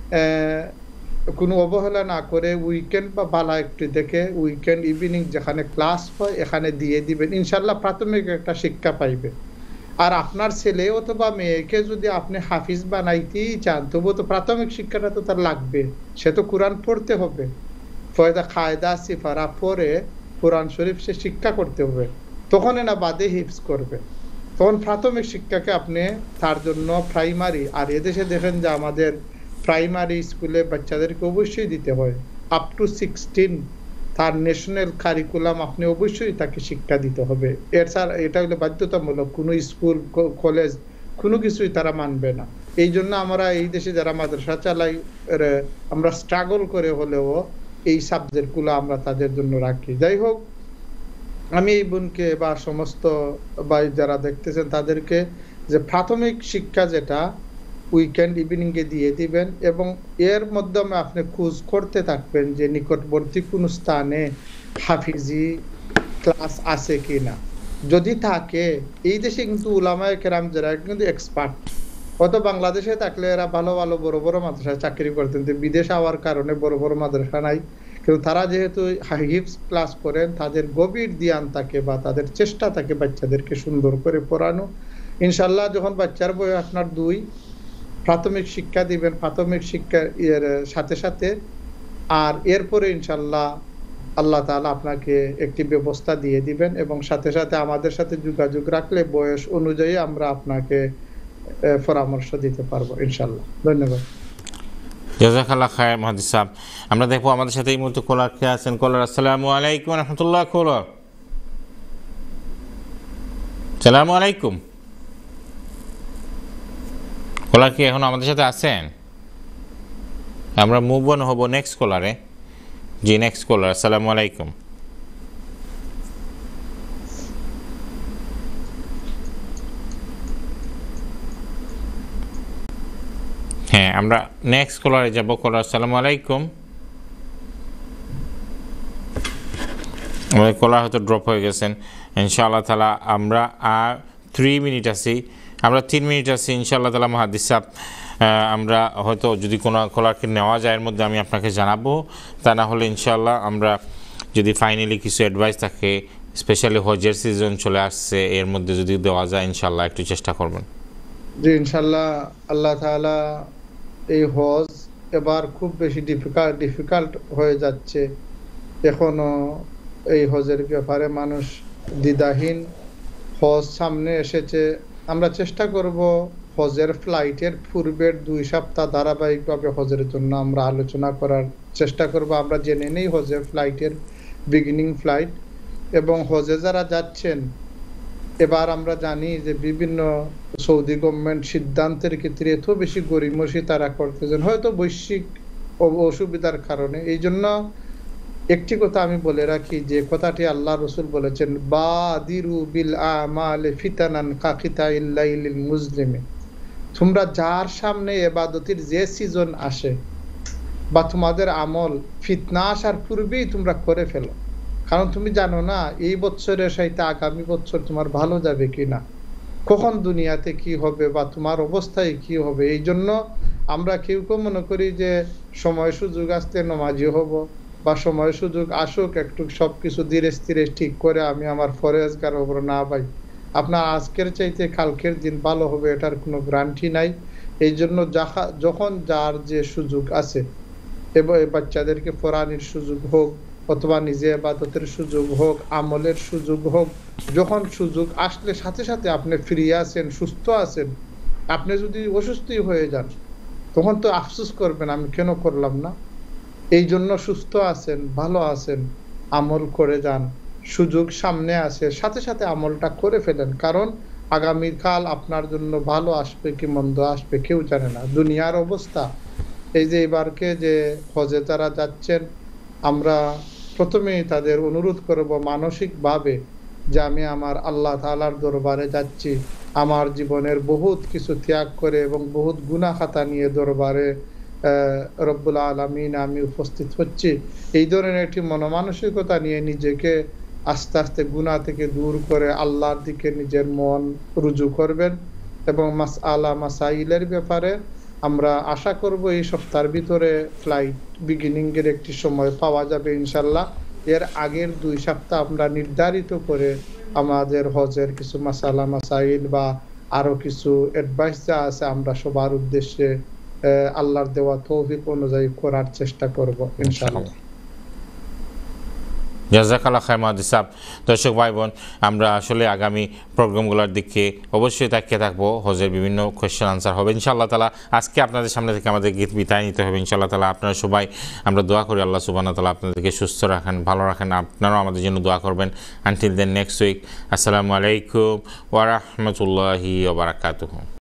কোনো অবহেলা না করে উইকেন্ড বা বালা একটু দেখে উইকেন্ড ইভিনিং যেখানে ক্লাস হয় এখানে দিয়ে দিবেন, ইনশাল্লাহ প্রাথমিক একটা শিক্ষা পাইবে। আর আপনার ছেলে অথবা মেয়েকে যদি আপনি হাফিজ বানাইতেই চান, তবুও তো প্রাথমিক শিক্ষাটা তো তার লাগবে, সে তো কোরআন পড়তে হবে, ফয়দা খায়দা সিফারা পরে কোরআন শরীফ সে শিক্ষা করতে হবে, তখন না বাদে হিফজ করবে। তখন প্রাথমিক শিক্ষাকে আপনি তার জন্য প্রাইমারি, আর এদেশে দেখেন যে আমাদের প্রাইমারি স্কুলে বাচ্চাদেরকে অবশ্যই দিতে হয় আপ টু সিক্সটিন, তার ন্যাশনাল কারিকুলাম আপনি অবশ্যই তাকে শিক্ষা দিতে হবে। এর স্যার এটা হলো বাধ্যতামূলক, কোনো স্কুল কলেজ কোনো কিছুই তারা মানবে না। এই জন্য আমরা এই দেশে যারা মাদ্রাসা চালাই আমরা স্ট্রাগল করে হলেও এই সাবজেক্টগুলো আমরা তাদের জন্য রাখি। যাই হোক, আমি এই বোনকে বা সমস্ত ভাই যারা দেখতেছেন তাদেরকে যে প্রাথমিক শিক্ষা যেটা উইকেন্ড ইভিনিং এ দিয়ে দিবেন এবং এর মাধ্যমে আপনি খোঁজ করতে থাকবেন যে নিকটবর্তী কোন স্থানে হাফিজি ক্লাস আছে কিনা। যদি থাকে, এই দেশে কিন্তু উলামায়ে কেরাম যারা কিন্তু এক্সপার্ট, কত বাংলাদেশে থাকলে এরা ভালো ভালো বড় বড় মাদ্রাসায় চাকরি করতেন, বিদেশ হওয়ার কারণে বড় বড় মাদ্রাসা নাই, কিন্তু তারা যেহেতু হিফজ ক্লাস করেন তাদের গভীর ধ্যান থাকে বা তাদের চেষ্টা থাকে বাচ্চাদেরকে সুন্দর করে পড়ানো। ইনশাল্লাহ যখন বাচ্চার বয়স আপনার দুই, প্রাথমিক শিক্ষা দিবেন, প্রাথমিক শিক্ষা এর সাথে সাথে আর এরপরে ইনশাল্লাহ আল্লাহ তাআলা আপনাকে একটি ব্যবস্থা দিয়ে দিবেন এবং সাথে সাথে আমাদের সাথে যোগাযোগ রাখলে বয়স অনুযায়ী আমরা আপনাকে পরামর্শ দিতে পারবো ইনশাল্লাহ। ধন্যবাদ। জাযাকাল্লাহ খায়র মুহাদ্দিস সাহেব। আমরা দেখবো আমাদের সাথে এই মুহূর্তে কলার কে আছেন। কলার, আসসালামু আলাইকুম ওয়া রাহমাতুল্লাহ। কলার, আসসালামু আলাইকুম। কলার কি এখন আমাদের সাথে আছেন? আমরা মুভ অন হব নেক্সট কলারে। জি নেক্সট কলার, আসসালামু আলাইকুম। হ্যাঁ, আমরা নেক্সট কলারে যাব। কলার, আসসালামু আলাইকুম। আমাদের কলার হয়তো ড্রপ হয়ে গেছেন। ইনশাআল্লাহ তাআলা আমরা আর থ্রি মিনিট আছি, আমরা তিন মিনিট আছি ইনশাআল্লাহ তাআলা। মুহাদ্দিস সাহেব, আমরা হয়তো যদি কোনো কলারকে নেওয়া যায় এর মধ্যে আমি আপনাকে জানাবো, তা না হলে ইনশাআল্লাহ আমরা যদি ফাইনালি কিছু অ্যাডভাইস থাকে, স্পেশালি হজের সিজন চলে আসছে, এর মধ্যে যদি দেওয়া যায় ইনশাআল্লাহ একটু চেষ্টা করবেন। জি ইনশাআল্লাহ। আল্লাহ তাআলা এই হজ এবার খুব বেশি ডিফিকাল্ট ডিফিকাল্ট হয়ে যাচ্ছে। এখনো এই হজের ব্যাপারে মানুষ দ্বিধাহীন। হজ সামনে এসেছে, আমরা চেষ্টা করব হজের ফ্লাইটের পূর্বের দুই সপ্তাহ ধারাবাহিকভাবে হজের জন্য আমরা আলোচনা করার চেষ্টা করব। আমরা জেনে নেই হজের ফ্লাইটের বিগিনিং ফ্লাইট এবং হজে যারা যাচ্ছেন, এবার আমরা জানি যে বিভিন্ন সৌদি গভর্নমেন্ট সিদ্ধান্তের ক্ষেত্রে এত বেশি গরিমসি তারা করতেছেন, হয়তো বৈশ্বিক অসুবিধার কারণে। এই জন্য একটি কথা আমি বলে রাখি, যে কথাটি আল্লাহ রসুল বলেছেন, বাদিরু বিল আমালে ফিতানান কাকিতাইল লাইলিল মুজলিমে, তোমরা যার সামনে ইবাদতের যে সিজন আসে বা তোমাদের আমল ফিতনা আসার পূর্বেই তোমরা করে ফেলো, কারণ তুমি জানো না এই বছরের সাথে আগামী বছর তোমার ভালো যাবে কিনা, কখন দুনিয়াতে কি হবে বা তোমার অবস্থায় কি হবে। এই জন্য আমরা কেউ কেউ মনে করি যে সময় সুযোগ আসতে নমাজি হব বা সময় সুযোগ আসুক একটু সবকিছু ধীরে স্থিরে ঠিক করে আমি আমার ফরজগার হব। না ভাই, আপনার আজকের চাইতে কালকের দিন ভালো হবে এটার কোনো গ্যারান্টি নাই। এই জন্য যখন যার যে সুযোগ আছে, এবং বাচ্চাদেরকে পড়ানোর সুযোগ হোক অথবা নিজে ইবাদতের সুযোগ হোক, আমলের সুযোগ হোক, যখন সুযোগ আসলে সাথে সাথে আপনি ফ্রি আছেন, সুস্থ আছেন। আপনি যদি অসুস্থই হয়ে যান তখন তো আফসোস করবেন আমি কেন করলাম না। এই জন্য সুস্থ আছেন, ভালো আছেন, আমল করে যান। সুযোগ সামনে আসে, সাথে সাথে আমলটা করে ফেলেন, কারণ আগামীকাল আপনার জন্য ভালো আসবে কি মন্দ আসবে কেউ জানে না। দুনিয়ার অবস্থা এই যে এবারকে যে হজে তারা যাচ্ছেন, আমরা প্রথমেই তাদের অনুরোধ করব মানসিকভাবে যে আমি আমার আল্লাহ তাআলার দরবারে যাচ্ছি, আমার জীবনের বহুত কিছু ত্যাগ করে এবং বহুত গুনাহ খাতা নিয়ে দরবারে রব্বুল আলামিন আমি উপস্থিত হচ্ছি। এই ধরনের একটি মনোমানসিকতা নিয়ে নিজেকে আস্তে আস্তে গুনাহ থেকে দূর করে আল্লাহর দিকে নিজের মন রুজু করবেন। এবং মাসআলা মাসাইলের ব্যাপারে আমরা আশা করব এই সপ্তাহের ভিতরে ফ্লাইট বিগিনিং এর একটি সময় পাওয়া যাবে ইনশাল্লাহ। এর আগের দুই সপ্তাহ আমরা নির্ধারিত করে আমাদের হজের কিছু মাসালা মাসাইল বা আরো কিছু অ্যাডভাইস যা আছে আমরা সবার উদ্দেশ্যে আল্লাহর দেওয়া তৌফিক অনুযায়ী করার চেষ্টা করব ইনশাআল্লাহ। জাযাকাল্লাহ খায়র মুহাদ্দিস সাহেব। দর্শক ভাই বোন, আমরা আসলে আগামী প্রোগ্রামগুলোর দিকে অবশ্যই তাকিয়ে থাকবো। হজের বিভিন্ন কোয়েশ্চেন আনসার হবে ইনশাআল্লাহ তাআলা। আজকে আপনাদের সামনে থেকে আমাদের গীত বিদায় নিতে হবে ইনশাআল্লাহ তাআলা। আপনারা সবাই আমরা দোয়া করি আল্লাহ সুবহানাহু ওয়া তাআলা আপনাদেরকে সুস্থ রাখেন, ভালো রাখেন। আপনারাও আমাদের জন্য দোয়া করবেন। আনটিল দেন নেক্সট উইক, আসসালামু আলাইকুম ওয়া রাহমাতুল্লাহি ওয়া বারাকাতুহু।